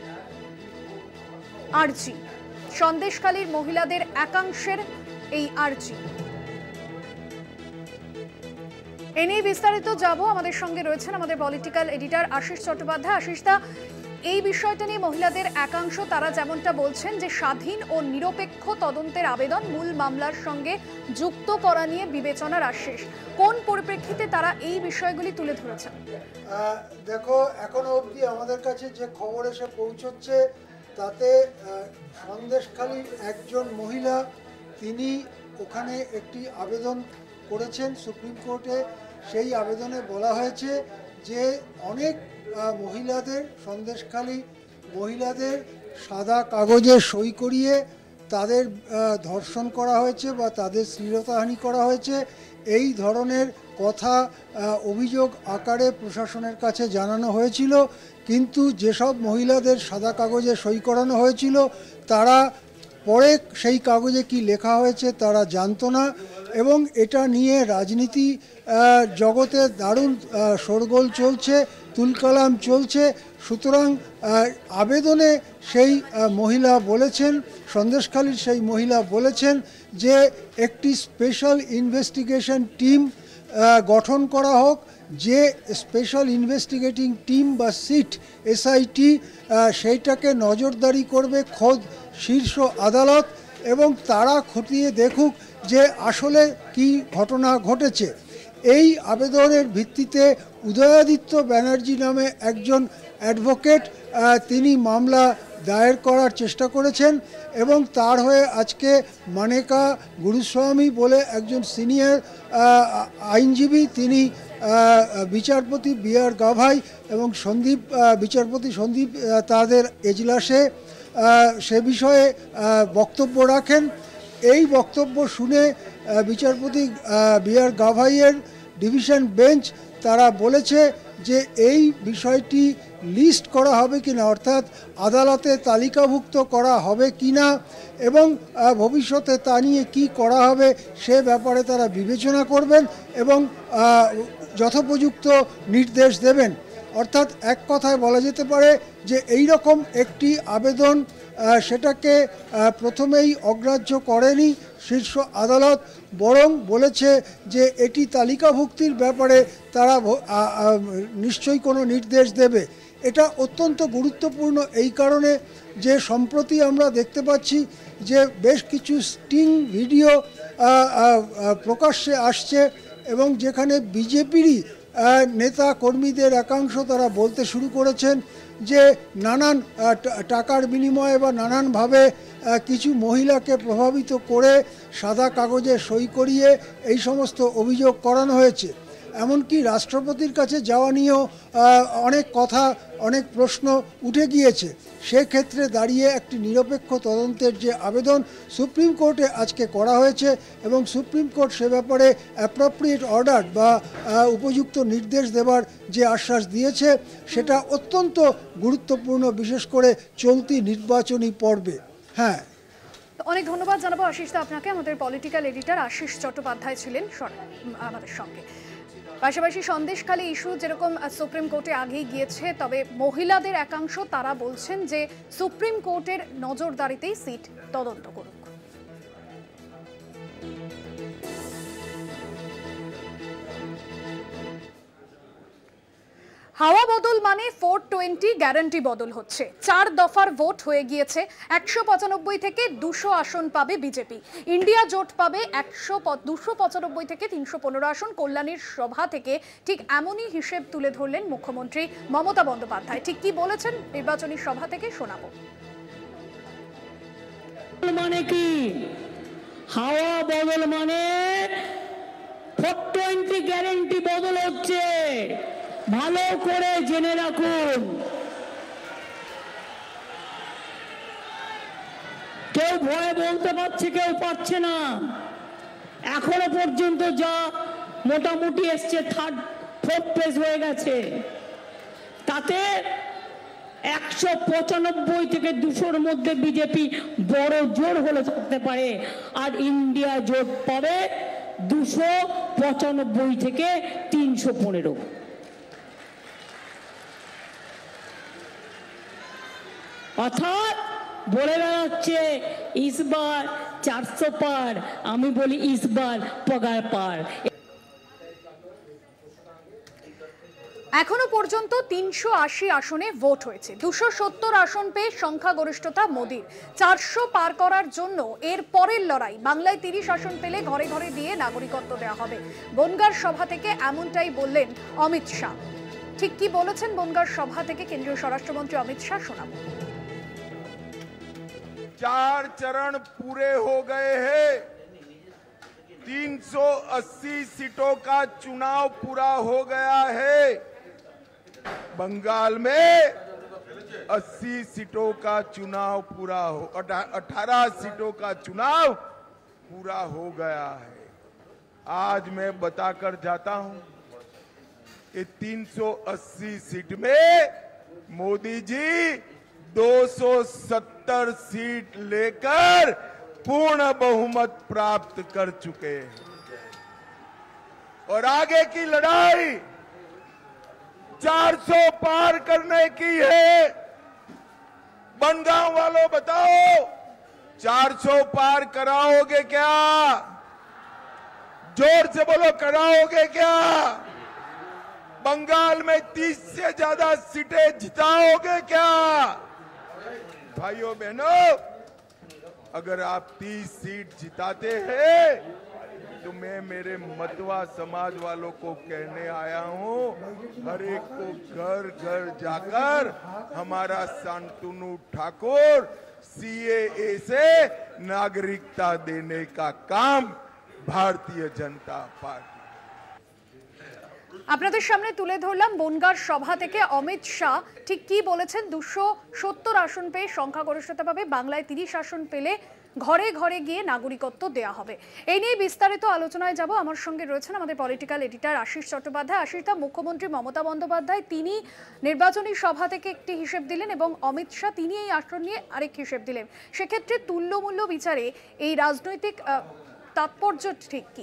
আর্জি, সন্দেশখালীর মহিলাদের একাংশের এই আর্জি। এ নিয়ে বিস্তারিত যাব, আমাদের সঙ্গে রয়েছেন আমাদের পলিটিক্যাল এডিটর আশিস চট্টোপাধ্যায়। আশিসদা, এই বিষয়টা নিয়ে মহিলাদের একাংশ তারা যেমনটা বলছেন যে স্বাধীন ও নিরপেক্ষ তদন্তের আবেদন মূল মামলার সঙ্গে যুক্ত করা নিয়ে বিবেচনার আশ্বাস, কোন পরিপ্রেক্ষিতে তারা এই বিষয়গুলি তুলে ধরেছেন? দেখো, এখনো অবধি আমাদের কাছে যে খবর এসে পৌঁছচ্ছে তাতে সন্দেশখালীর একজন মহিলা তিনি ওখানে একটি আবেদন করেছেন সুপ্রিম কোর্টে, সেই আবেদনে বলা হয়েছে যে অনেক মহিলাদের, সন্দেশখালী মহিলাদের সাদা কাগজে সই করিয়ে তাদের ধর্ষণ করা হয়েছে বা তাদের শ্লীলতাহানি করা হয়েছে, এই ধরনের কথা অভিযোগ আকারে প্রশাসনের কাছে জানানো হয়েছিল। কিন্তু যেসব মহিলাদের সাদা কাগজে সই করানো হয়েছিল তারা পরে সেই কাগজে কি লেখা হয়েছে তারা জানতো না, এবং এটা নিয়ে রাজনীতি জগতে দারুণ শোরগোল চলছে, তুলকালাম চলছে। সুতরাং আবেদনে সেই মহিলা বলেছেন, সন্দেশখালীর সেই মহিলা বলেছেন যে একটি স্পেশাল ইনভেস্টিগেশন টিম গঠন করা হোক, যে স্পেশাল ইনভেস্টিগেটিং টিম বা সিট এসআইটি সেইটাকে নজরদারি করবে খোদ শীর্ষ আদালত, এবং তারা খতিয়ে দেখুক যে আসলে কি ঘটনা ঘটেছে। এই আবেদনের ভিত্তিতে উদয়াদিত্য ব্যানার্জি নামে একজন অ্যাডভোকেট তিনি মামলা দায়ের করার চেষ্টা করেছেন, এবং তার হয়ে আজকে মানেকা গুরুস্বামী বলে একজন সিনিয়র আইনজীবী, তিনি বিচারপতি বি আর গাভাই এবং সন্দীপ বিচারপতি সন্দীপ তাদের এজলাসে সে বিষয়ে বক্তব্য রাখেন। এই বক্তব্য শুনে বিচারপতি বি আর গাভাইয়ের ডিভিশন বেঞ্চ তারা বলেছে যে এই বিষয়টি লিস্ট করা হবে কিনা, অর্থাৎ আদালতে তালিকাভুক্ত করা হবে কিনা, এবং ভবিষ্যতে তা নিয়ে কী করা হবে সে ব্যাপারে তারা বিবেচনা করবেন এবং যথোপযুক্ত নির্দেশ দেবেন। অর্থাৎ এক কথায় বলা যেতে পারে যে এই রকম একটি আবেদন সেটাকে প্রথমেই অগ্রাহ্য করেনি শীর্ষ আদালত, বরং বলেছে যে এটি তালিকাভুক্তির ব্যাপারে তারা নিশ্চয়ই কোনো নির্দেশ দেবে। এটা অত্যন্ত গুরুত্বপূর্ণ এই কারণে যে সম্প্রতি আমরা দেখতে পাচ্ছি যে বেশ কিছু স্টিং ভিডিও প্রকাশ্যে আসছে, এবং যেখানে বিজেপিরই নেতা কর্মীদের একাংশ তারা বলতে শুরু করেছেন যে নানান টাকার বিনিময়ে বা নানানভাবে কিছু মহিলাকে প্রভাবিত করে সাদা কাগজে সই করিয়ে এই সমস্ত অভিযোগ করানো হয়েছে। এমনকি রাষ্ট্রপতির কাছে যাওয়া নিয়েও অনেক কথা, অনেক প্রশ্ন উঠে গিয়েছে। সেক্ষেত্রে দাঁড়িয়ে একটি নিরপেক্ষ তদন্তের যে আবেদন সুপ্রিম কোর্টে আজকে করা হয়েছে, এবং সুপ্রিম কোর্ট সে ব্যাপারে অ্যাপ্রোপ্রিয়েট অর্ডার বা উপযুক্ত নির্দেশ দেবার যে আশ্বাস দিয়েছে, সেটা অত্যন্ত গুরুত্বপূর্ণ, বিশেষ করে চলতি নির্বাচনী পর্বে। হ্যাঁ, অনেক ধন্যবাদ জানাবো আশিস দা আপনাকে। আমাদের পলিটিক্যাল এডিটর আশিস চট্টোপাধ্যায় ছিলেন আমাদের সঙ্গে। পাশাপাশি সন্দেশখালী ইস্যু যেরকম সুপ্রিম কোর্টে আগেই গিয়েছে, তবে মহিলাদের একাংশ তারা বলছেন যে সুপ্রিম কোর্টের নজরদারিতেই সিট তদন্ত করুক। হাওয়া বদল মানে ফোর টোয়েন্টি গ্যারান্টি বদল হচ্ছে। চার দফার ভোট হয়ে গিয়েছে। একশো পঁচানব্বই থেকে দুশো আসন পাবে বিজেপি। ইন্ডিয়া জোট পাবে একশো দুশো পঁচানব্বই থেকে তিনশো পনেরো আসন। কল্যাণীর সভা থেকে ঠিক এমনই হিসেব তুলে ধরলেন মুখ্যমন্ত্রী মমতা বন্দ্যোপাধ্যায়। ঠিক কি বলেছেন নির্বাচনী সভা থেকে শোনাবো। মানে কি হাওয়া বদল মানে ফোর টোয়েন্টি গ্যারান্টি বদল হচ্ছে, ভালো করে জেনে রাখুন। কেউ ভয়ে বলতে পারছে, কেউ পারছে না। এখনো পর্যন্ত যা মোটামুটি এসছে থার্ড ফোর্থ পেজ হয়ে গেছে, তাতে একশো পঁচানব্বই থেকে দুশোর মধ্যে বিজেপি বড় জোর হলে থাকতে পারে, আর ইন্ডিয়া জোট পাবে দুশো পঁচানব্বই থেকে তিনশো পনেরো। অর্থাৎ বলে বেড়াচ্ছে ইসবার চারশো পার, আমি বলি ইসবার পগার পার। এখনো পর্যন্ত তিনশো আশি আসনে ভোট হয়েছে। দুশো সত্তর আসন পেয়ে সংখ্যাগরিষ্ঠতা মোদির। চারশো পার করার জন্য এর পরের লড়াই। বাংলায় তিরিশ আসন পেলে ঘরে ঘরে দিয়ে নাগরিকত্ব দেওয়া হবে। বনগাঁর সভা থেকে এমনটাই বললেন অমিত শাহ। ঠিক কি বলেছেন বনগাঁর সভা থেকে কেন্দ্রীয় স্বরাষ্ট্রমন্ত্রী অমিত শাহ, শোনাবো। चार चरण पूरे हो गए हैं। तीन सौ अस्सी सीटों का चुनाव पूरा हो गया है। बंगाल में अस्सी सीटों का चुनाव पूरा हो अठारह सीटों का चुनाव पूरा हो गया है। आज मैं बताकर जाता हूं कि तीन सौ अस्सी सीट में मोदी जी दो सौ सत्तर सीट लेकर पूर्ण बहुमत प्राप्त कर चुके हैं और आगे की लड़ाई चार सौ पार करने की है। बनगांव वालों बताओ, चार सौ पार कराओगे क्या? जोर से बोलो, कराओगे क्या? बंगाल में तीस से ज्यादा सीटें जिताओगे क्या? भाइयों बहनों, अगर आप तीस सीट जिताते हैं तो मैं मेरे मतवा समाज वालों को कहने आया हूं, हर एक को घर घर जाकर हमारा शांतनु ठाकुर सीएए से नागरिकता देने का काम भारतीय जनता पार्टी। আপনাদের সামনে তুলে ধরলাম বনগাঁর সভা থেকে অমিত শাহ ঠিক কি বলেছেন। দুশো সত্তর আসন পেয়ে সংখ্যাগরিষ্ঠতা পাবে, বাংলায় তিরিশ আসন পেলে ঘরে ঘরে গিয়ে নাগরিকত্ব দেওয়া হবে। এই নিয়ে বিস্তারিত আলোচনায় যাব। আমার সঙ্গে রয়েছেন আমাদের পলিটিক্যাল এডিটর আশিস চট্টোপাধ্যায়। আশিসদা, মুখ্যমন্ত্রী মমতা বন্দ্যোপাধ্যায় তিনি নির্বাচনী সভা থেকে একটি হিসেব দিলেন এবং অমিত শাহ তিনি এই আসন নিয়ে আরেক হিসেব দিলেন। সেক্ষেত্রে তুল্যমূল্য বিচারে এই রাজনৈতিক তাৎপর্য ঠিক কি?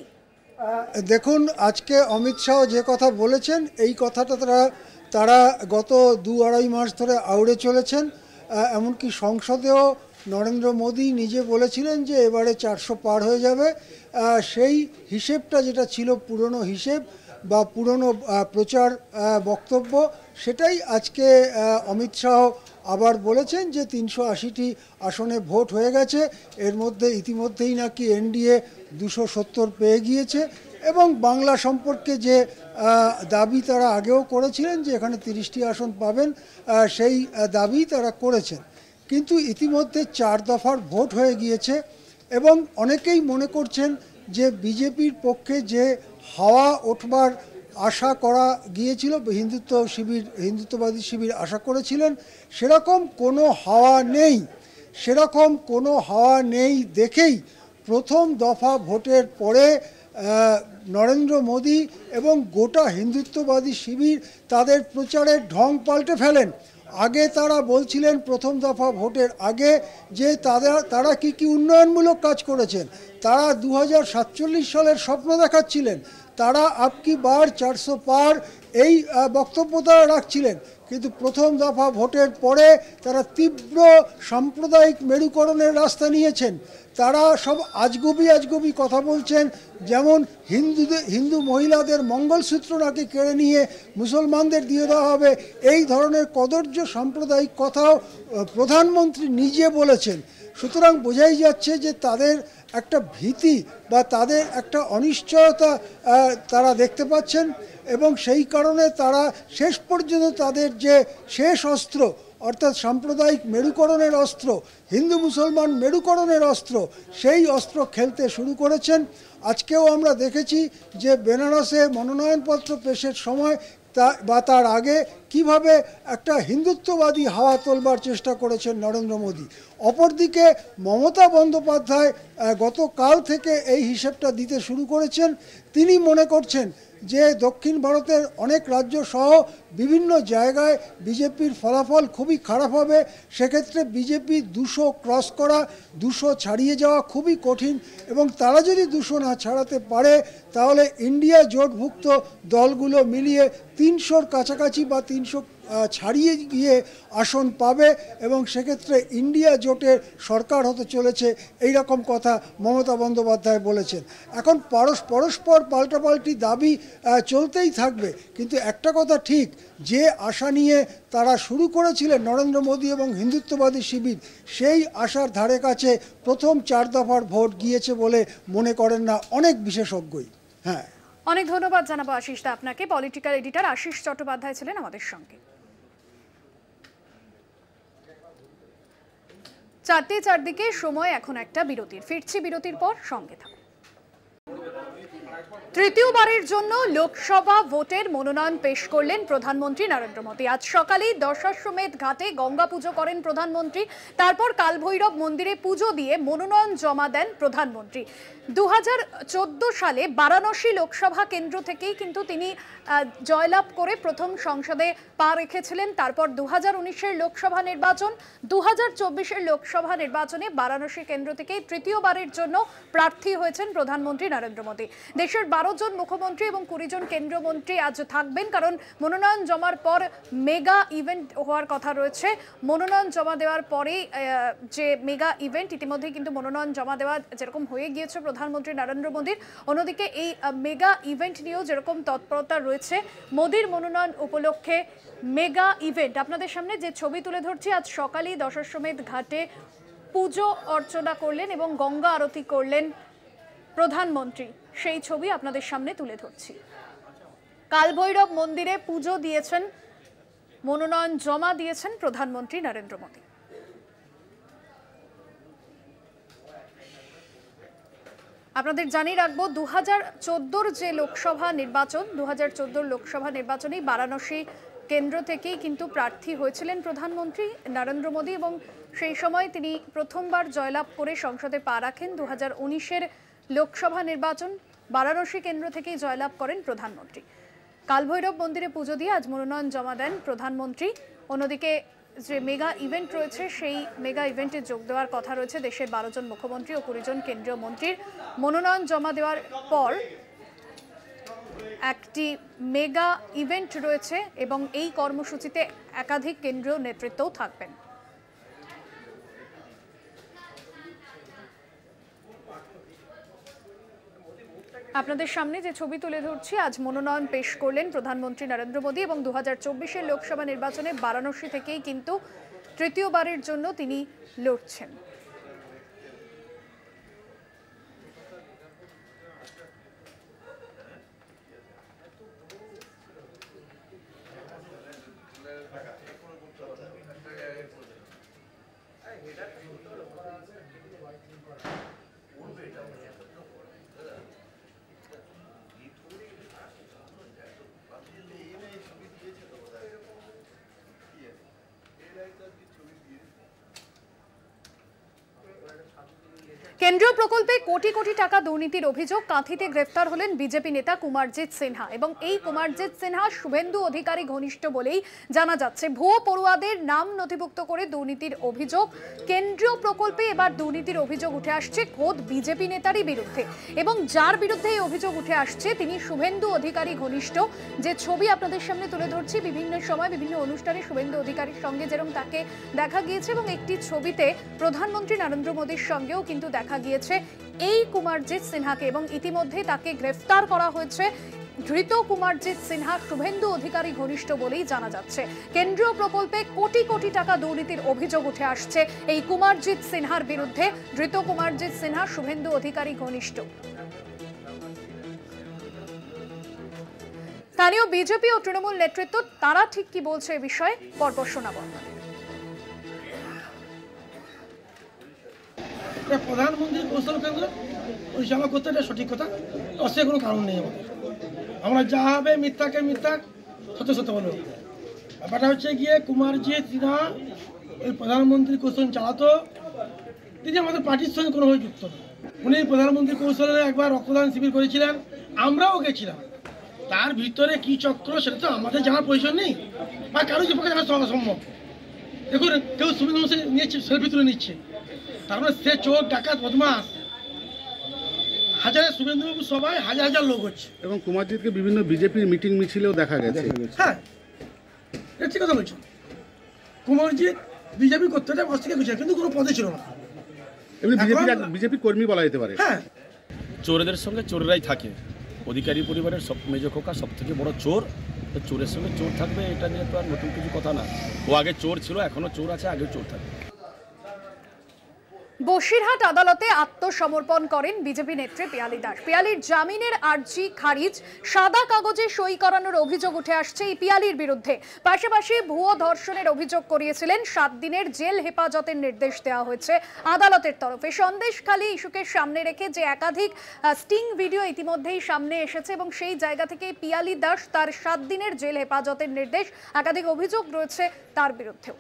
দেখুন, আজকে অমিত শাহ যে কথা বলেছেন এই কথাটা তারা তারা গত দু আড়াই মাস ধরে আউড়ে চলেছেন। এমনকি সংসদেও নরেন্দ্র মোদী নিজে বলেছিলেন যে এবারে চারশো পার হয়ে যাবে। সেই হিসেবটা যেটা ছিল পুরনো হিসেব বা পুরনো প্রচার বক্তব্য, সেটাই আজকে অমিত শাহ আবার বলেছেন যে তিনশো আশিটি আসনে ভোট হয়ে গেছে। এর মধ্যে ইতিমধ্যেই নাকি এনডিএ দুশো সত্তর পেয়ে গিয়েছে এবং বাংলা সম্পর্কে যে দাবি তারা আগেও করেছিলেন যে এখানে তিরিশটি আসন পাবেন, সেই দাবি তারা করেছেন। কিন্তু ইতিমধ্যে চার দফার ভোট হয়ে গিয়েছে এবং অনেকেই মনে করছেন যে বিজেপির পক্ষে যে হাওয়া ওঠবার আশা করা গিয়েছিল, হিন্দুত্ব শিবির হিন্দুত্ববাদী শিবির আশা করেছিলেন, সেরকম কোনো হাওয়া নেই। সেরকম কোনো হাওয়া নেই দেখেই প্রথম দফা ভোটের পরে নরেন্দ্র মোদী এবং গোটা হিন্দুত্ববাদী শিবির তাদের প্রচারের ঢং পাল্টে ফেলেন। আগে তারা বলছিলেন প্রথম দফা ভোটের আগে যে তারা তারা কী কী উন্নয়নমূলক কাজ করেছেন, তারা দু হাজার সাতচল্লিশ সালের স্বপ্ন দেখাচ্ছিলেন, তারা আপকি বার চারশো পার এই বক্তব্য তারা রাখছিলেন। কিন্তু প্রথম দফা ভোটের পরে তারা তীব্র সাম্প্রদায়িক মেরুকরণের রাস্তা নিয়েছেন। তারা সব আজগুবি আজগুবি কথা বলছেন, যেমন হিন্দুদের হিন্দু মহিলাদের মঙ্গলসূত্র নাকি কেড়ে নিয়ে মুসলমানদের দিয়ে দেওয়া হবে, এই ধরনের কদর্য সাম্প্রদায়িক কথাও প্রধানমন্ত্রী নিজে বলেছেন। সুতরাং বোঝাই যাচ্ছে যে তাদের একটা ভীতি বা তাদের একটা অনিশ্চয়তা তারা দেখতে পাচ্ছেন এবং সেই কারণে তারা শেষ পর্যন্ত তাদের যে শেষ অস্ত্র অর্থাৎ সাম্প্রদায়িক মেরুকরণের অস্ত্র, হিন্দু মুসলমান মেরুকরণের অস্ত্র, সেই অস্ত্র খেলতে শুরু করেছেন। আজকেও আমরা দেখেছি যে বেনারসে মনোনয়নপত্র পেশের সময় তা বা তার আগে কিভাবে একটা হিন্দুত্ববাদী হাওয়া তোলবার চেষ্টা করেছেন নরেন্দ্র মোদী। অপরদিকে মমতা বন্দ্যোপাধ্যায় গতকাল থেকে এই হিসেবটা দিতে শুরু করেছেন। তিনি মনে করছেন যে দক্ষিণ ভারতের অনেক রাজ্য সহ বিভিন্ন জায়গায় বিজেপির ফলাফল খুবই খারাপ হবে। সেক্ষেত্রে বিজেপি দুশো ক্রস করা, দুশো ছাড়িয়ে যাওয়া খুবই কঠিন এবং তারা যদি দুশো না ছাড়াতে পারে তাহলে ইন্ডিয়া জোটভুক্ত দলগুলো মিলিয়ে তিনশোর কাছাকাছি বা তিনশো ছাড়িয়ে গিয়ে আসন পাবে এবং সেক্ষেত্রে ইন্ডিয়া জোটের সরকার হতে চলেছে, এই রকম কথা মমতা বন্দ্যোপাধ্যায় বলেছেন। এখন পরশ পরস্পর পাল্টাপাল্টি দাবি চলতেই থাকবে, কিন্তু একটা কথা ঠিক, যে আশা নিয়ে তারা শুরু করেছিলেন নরেন্দ্র মোদী এবং হিন্দুত্ববাদী শিবির, সেই আশার ধারে কাছে প্রথম চার দফার ভোট গিয়েছে বলে মনে করেন না অনেক বিশেষজ্ঞই। হ্যাঁ, অনেক ধন্যবাদ জানাবো আশিস দা আপনাকে। পলিটিক্যাল এডিটর আশিস চট্টোপাধ্যায় ছিলেন আমাদের সঙ্গে। চারটে চারদিকে সময় এখন একটা বিরতির, ফিরছি বিরতির পর, সঙ্গে থাকুন। তৃতীয়বারের জন্য লোকসভা ভোটের মনোনয়ন পেশ করলেন প্রধানমন্ত্রী নরেন্দ্র মোদী। আজ সকালেই দশাশ্বমেধ ঘাটে গঙ্গা পুজো করেন প্রধানমন্ত্রী। তারপর কালভৈরব মন্দিরে পুজো দিয়ে মনোনয়ন জমা দেন প্রধানমন্ত্রী। দু হাজার চোদ্দ সালে বারাণসী লোকসভা কেন্দ্র থেকেই কিন্তু তিনি জয়লাভ করে প্রথম সংসদে পা রেখেছিলেন। তারপর দু হাজার উনিশের লোকসভা নির্বাচন, দু হাজার চব্বিশের লোকসভা নির্বাচনে বারাণসী কেন্দ্র থেকেই তৃতীয়বারের জন্য প্রার্থী হয়েছেন প্রধানমন্ত্রী নরেন্দ্র মোদী। দেশের বারো জন মুখ্যমন্ত্রী এবং কুড়ি জন কেন্দ্রীয় মন্ত্রী আজ থাকবেন, কারণ মনোনয়ন জমার পর মেগা ইভেন্ট হওয়ার কথা রয়েছে। মনোনয়ন জমা দেওয়ার পরেই যে মেগা ইভেন্ট, ইতিমধ্যে কিন্তু মনোনয়ন জমা দেওয়া যেরকম হয়ে গিয়েছে প্রধানমন্ত্রী নরেন্দ্র মোদীর, অন্যদিকে এই মেগা ইভেন্ট নিয়েও যেরকম তৎপরতা রয়েছে মোদীর মনোনয়ন উপলক্ষে মেগা ইভেন্ট। আপনাদের সামনে যে ছবি তুলে ধরছি, আজ সকালেই দশাশ্বমেধ ঘাটে পুজো অর্চনা করলেন এবং গঙ্গা আরতি করলেন প্রধানমন্ত্রী, সেই ছবি আপনাদের সামনে তুলে ধরছি। কালভৈরব মন্দিরে পুজো দিয়েছেন, মনোনয়ন জমা দিয়েছেন প্রধানমন্ত্রী নরেন্দ্র মোদী। আপনাদের জানিয়ে রাখবো, দু হাজার চোদ্দোর যে লোকসভা নির্বাচন, দু হাজার চোদ্দোর লোকসভা নির্বাচনেই বারাণসী কেন্দ্র থেকেই কিন্তু প্রার্থী হয়েছিলেন প্রধানমন্ত্রী নরেন্দ্র মোদী এবং সেই সময় তিনি প্রথমবার জয়লাভ করে সংসদে পা রাখেন। দু হাজার উনিশের লোকসভা নির্বাচন বারাণসী কেন্দ্র থেকেই জয়লাভ করেন প্রধানমন্ত্রী। কালভৈরব মন্দিরে পুজো দিয়ে আজ মনোনয়ন জমা দেন প্রধানমন্ত্রী। অন্যদিকে যে মেগা ইভেন্ট রয়েছে, সেই মেগা ইভেন্টে যোগ দেওয়ার কথা রয়েছে দেশের বারো জন মুখ্যমন্ত্রী ও কুড়ি জন কেন্দ্রীয় মন্ত্রীর। মনোনয়ন জমা দেওয়ার পর একটি মেগা ইভেন্ট রয়েছে এবং এই কর্মসূচিতে একাধিক কেন্দ্রীয় নেতৃত্বও থাকবেন। আপনাদের সামনে যে ছবি তুলে ধরছি, আজ মনোনয়ন পেশ করলেন প্রধানমন্ত্রী নরেন্দ্র মোদী এবং দু হাজার চব্বিশের লোকসভা নির্বাচনে বারাণসী থেকেই কিন্তু তৃতীয়বারের জন্য তিনি লড়ছেন। কেন্দ্রীয় প্রকল্পে কোটি কোটি টাকা দুর্নীতির অভিযোগ, কাঁথিতে গ্রেফতার হলেন বিজেপি নেতা কুমারজিৎ সিনহা এবং এই কুমারজিৎ সিনহা শুভেন্দু অধিকারী ঘনিষ্ঠ বলেই জানা যাচ্ছে। ভুয়ো পড়ুয়াদের নাম নথিভুক্ত করে দুর্নীতির অভিযোগ, কেন্দ্রীয় প্রকল্পে এবার দুর্নীতির অভিযোগ উঠে আসছে খোদ বিজেপি নেতারই বিরুদ্ধে এবং যার বিরুদ্ধে এই অভিযোগ উঠে আসছে তিনি শুভেন্দু অধিকারী ঘনিষ্ঠ। যে ছবি আপনাদের সামনে তুলে ধরছি, বিভিন্ন সময় বিভিন্ন অনুষ্ঠানে শুভেন্দু অধিকারীর সঙ্গে যেরকম তাকে দেখা গিয়েছে এবং একটি ছবিতে প্রধানমন্ত্রী নরেন্দ্র মোদীর সঙ্গেও কিন্তু দেখা গিয়েছে এই কুমারজিৎ সিনহাকে এবং ইতিমধ্যে তাকে গ্রেফতার করা হয়েছে। ধৃত কুমারজিৎ সিনহা শুভেন্দু অধিকারী ঘনিষ্ঠ বলেই জানা যাচ্ছে। কেন্দ্রীয় প্রকল্পে কোটি কোটি টাকা দুর্নীতির অভিযোগ উঠে আসছে এই কুমারজিৎ সিনহার বিরুদ্ধে। ধৃত কুমারজিৎ সিনহা শুভেন্দু অধিকারী ঘনিষ্ঠ। স্থানীয় বিজেপি ও তৃণমূল নেতৃত্ব তারা ঠিক কি বলছে এ বিষয়ে পরপর শোনাবো। প্রধানমন্ত্রীর কৌশল কেন্দ্র পরিচালনা করতে এটা সঠিক কথা, অসে কোনো কারণ নেই আমাদের। আমরা যা হবে মিথ্যাকে মিথ্যা, সত্য সত্য বলবো। ব্যাপারটা হচ্ছে গিয়ে কুমারজিৎ সিনহা ওই প্রধানমন্ত্রী কৌশল চালাতো, তিনি আমাদের পার্টির সঙ্গে কোনোভাবে যুক্ত না। উনি প্রধানমন্ত্রী কৌশলে একবার রক্তদান শিবির করেছিলেন, আমরাও গেছিলাম। তার ভিতরে কি চক্র সেটা তো আমাদের জানার প্রয়োজন নেই বা কারো যে পক্ষে জানা সম্ভব। দেখুন, কেউ সুবিধা নিচ্ছে, সেলফি তুলে নিচ্ছে, তার মানে সে চোর ডাকাত বদমাস। হাজারে শুভেন্দুবাবু সবাই হাজার হাজার লোক হচ্ছে এবং কুমারজিৎকে বিভিন্ন বিজেপির মিটিং মিছিলেও দেখা গেছে। হ্যাঁ, এটা ঠিক কথা বলছো। কুমারজিৎ বিজেপি করতে বস থেকে গুছিয়ে, কিন্তু কোনো পদে ছিল না। এমনি বিজেপি কর্মী বলা যেতে পারে। হ্যাঁ, চোরেদের সঙ্গে চোরেরাই থাকে। অধিকারী পরিবারের সব মেজো খোকা সব থেকে বড় চোর, তো চোরের সঙ্গে চোর থাকবে, এটা নিয়ে তো আর নতুন কিছু কথা না। ও আগে চোর ছিল, এখনো চোর আছে, আগেও চোর থাকবে। বসিরহাট আদালতে আত্মসমর্পণ করেন বিজেপি নেত্রী পিয়ালি দাস। পিয়ালির জামিনের আর্জি খারিজ, সাদা কাগজে সই করানোর অভিযোগ উঠে আসছে এই পিয়ালির বিরুদ্ধে। পাশাপাশি ভুয়ো ধর্ষণের অভিযোগ করিয়েছিলেন। সাত দিনের জেল হেফাজতের নির্দেশ দেওয়া হয়েছে আদালতের তরফে। সন্দেশখালী ইস্যুকে সামনে রেখে যে একাধিক স্টিং ভিডিও ইতিমধ্যেই সামনে এসেছে এবং সেই জায়গা থেকে পিয়ালি দাস তার সাত দিনের জেল হেফাজতের নির্দেশ, একাধিক অভিযোগ রয়েছে তার বিরুদ্ধেও।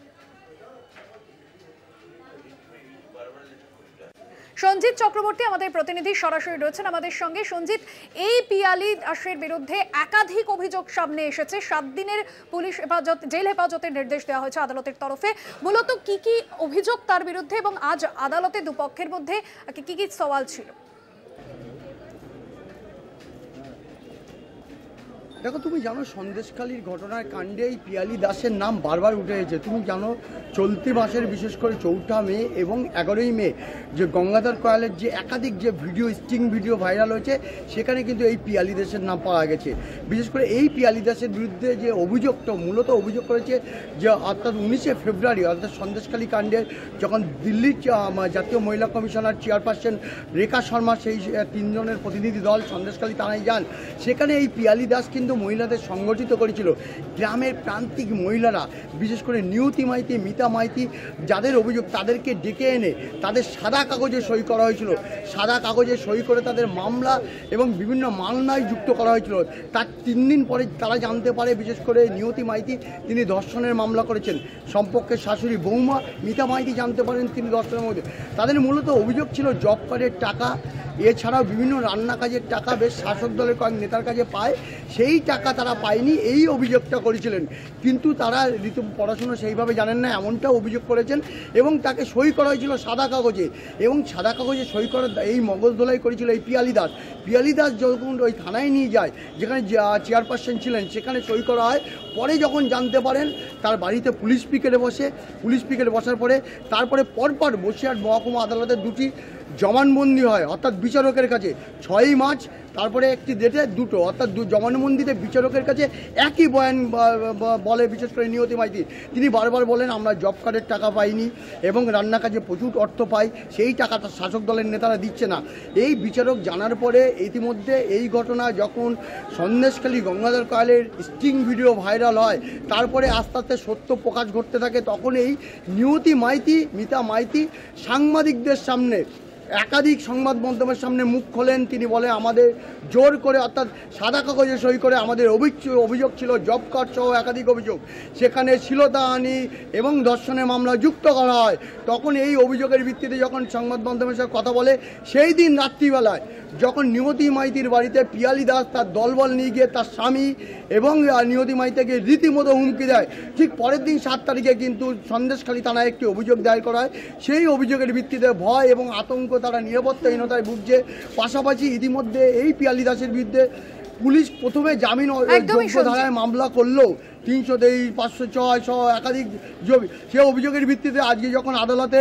সঞ্জিত চক্রবর্তী আমাদের প্রতিনিধি সরাসরি রয়েছেন আমাদের সঙ্গে। সঞ্জিত, এই পিয়ালি দাসের বিরুদ্ধে একাধিক অভিযোগ সামনে এসেছে। সাত দিনের পুলিশ হেফাজত জেল হেফাজতের নির্দেশ দেওয়া হয়েছে আদালতের তরফে। মূলত কি কি অভিযোগ তার বিরুদ্ধে এবং আজ আদালতে দুপক্ষের মধ্যে কি কি সওয়াল ছিল? দেখো, তুমি জানো সন্দেশখালীর ঘটনার কাণ্ডেই পিয়ালি দাসের নাম বারবার উঠে এসেছে। তুমি জানো চলতি মাসের বিশেষ করে চৌঠা মে এবং এগারোই মে যে গঙ্গাধর কয়ালের যে একাধিক যে ভিডিও স্টিং ভিডিও ভাইরাল হয়েছে, সেখানে কিন্তু এই পিয়ালি দাসের নাম পাওয়া গেছে। বিশেষ করে এই পিয়ালি দাসের বিরুদ্ধে যে অভিযোগটা মূলত অভিযোগ করেছে যে অর্থাৎ উনিশে ফেব্রুয়ারি অর্থাৎ সন্দেশখালী কাণ্ডের যখন দিল্লির জাতীয় মহিলা কমিশনার চেয়ারপারসন রেখা শর্মা সেই তিনজনের প্রতিনিধি দল সন্দেশখালী থানায় যান, সেখানে এই পিয়ালি দাস কিন্তু মহিলাদের সংগঠিত করেছিল। গ্রামের প্রান্তিক মহিলারা, বিশেষ করে নিয়তি মাইতি, মিতা মাইতি, যাদের অভিযোগ তাদেরকে ডেকে এনে তাদের সাদা কাগজে সই করা হয়েছিল। সাদা কাগজে সই করে তাদের মামলা এবং বিভিন্ন মামলায় যুক্ত করা হয়েছিল। তার তিন দিন পরে তারা জানতে পারে, বিশেষ করে নিয়তি মাইতি তিনি ধর্ষণের মামলা করেছেন। সম্পর্কের শাশুড়ি বৌমা মিতা মাইতি জানতে পারেন তিনি ধর্ষণের মধ্যে। তাদের মূলত অভিযোগ ছিল জব কার্ডের টাকা, এছাড়াও বিভিন্ন রান্না কাজের টাকা বেশ শাসক দলের কয়েক নেতার কাছে পায়, সেই টাকা তারা পায়নি, এই অভিযোগটা করেছিলেন। কিন্তু তারা ঋতু পড়াশুনো সেইভাবে জানেন না এমনটাও অভিযোগ করেছেন এবং তাকে সই করা হয়েছিল সাদা কাগজে। এবং সাদা কাগজে সই করা এই মগজ ধোলাই করেছিল এই পিয়ালি দাস। পিয়ালি দাস যখন ওই থানায় নিয়ে যায় যেখানে চেয়ারপারসন ছিলেন, সেখানে সই করা হয়। পরে যখন জানতে পারেন তার বাড়িতে পুলিশ পিকেটে বসে, পুলিশ পিকেটে বসার পরে তারপরে পরপর বসিরহাট মহকুমা আদালতের দুটি জমানবন্দি হয় অর্থাৎ বিচারকের কাছে ছয়ই মার্চ, তারপরে একটি ডেটে দুটো অর্থাৎ জমানবন্দিতে বিচারকের কাছে একই বয়ান বলে। বিশেষ করে নিয়তি মাইতি তিনি বারবার বলেন আমরা জব কার্ডের টাকা পাইনি এবং রান্না কাজে প্রচুর অর্থ পাই, সেই টাকাটা শাসক দলের নেতারা দিচ্ছে না। এই বিচারক জানার পরে ইতিমধ্যে এই ঘটনা যখন সন্দেশখালী গঙ্গাধর কয়ালের স্টিং ভিডিও ভাইরাল হয়, তারপরে আস্তে আস্তে সত্য প্রকাশ ঘটতে থাকে। তখন এই নিয়তি মাইতি, মিতা মাইতি সাংবাদিকদের সামনে, একাধিক সংবাদ মাধ্যমের সামনে মুখ খোলেন। তিনি বলে আমাদের জোর করে অর্থাৎ সাদা কাগজে সই করে আমাদের অভিযোগ ছিল জব কার্ড সহ একাধিক অভিযোগ, সেখানে শ্লীলতাহানি এবং ধর্ষণের মামলা যুক্ত করা হয়। তখন এই অভিযোগের ভিত্তিতে যখন সংবাদ মাধ্যমের সাথে কথা বলে, সেই দিন রাত্রিবেলায় যখন নিয়তি মাইতির বাড়িতে পিয়ালি দাস তার দলবল নিয়ে গিয়ে তার স্বামী এবং নিয়তি মাইতিকে রীতিমতো হুমকি দেয়, ঠিক পরের দিন সাত তারিখে কিন্তু সন্দেশখালী থানায় একটি অভিযোগ দায়ের করা হয়। সেই অভিযোগের ভিত্তিতে ভয় এবং আতঙ্ক, তারা নিরাপত্তাহীনতায় ভুগছে। পাশাপাশি ইতিমধ্যে এই পিয়ালি দাসের বিরুদ্ধে পুলিশ প্রথমে জামিন যোগ্য ধারায় মামলা করলেও তিনশো তেইশ পাঁচশো ছয় সহ একাধিক সে অভিযোগের ভিত্তিতে আজকে যখন আদালতে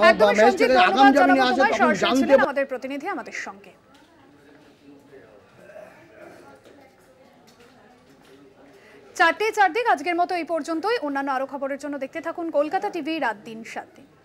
আগাম জামিনে আসে তখন জানতে আমাদের প্রতিনিধি আমাদের সঙ্গে। চারটে চারদিক আজকের মতো এই পর্যন্তই। অন্যান্য আরো খবরের জন্য দেখতে থাকুন কলকাতা টিভি রাত দিন সাত দিন।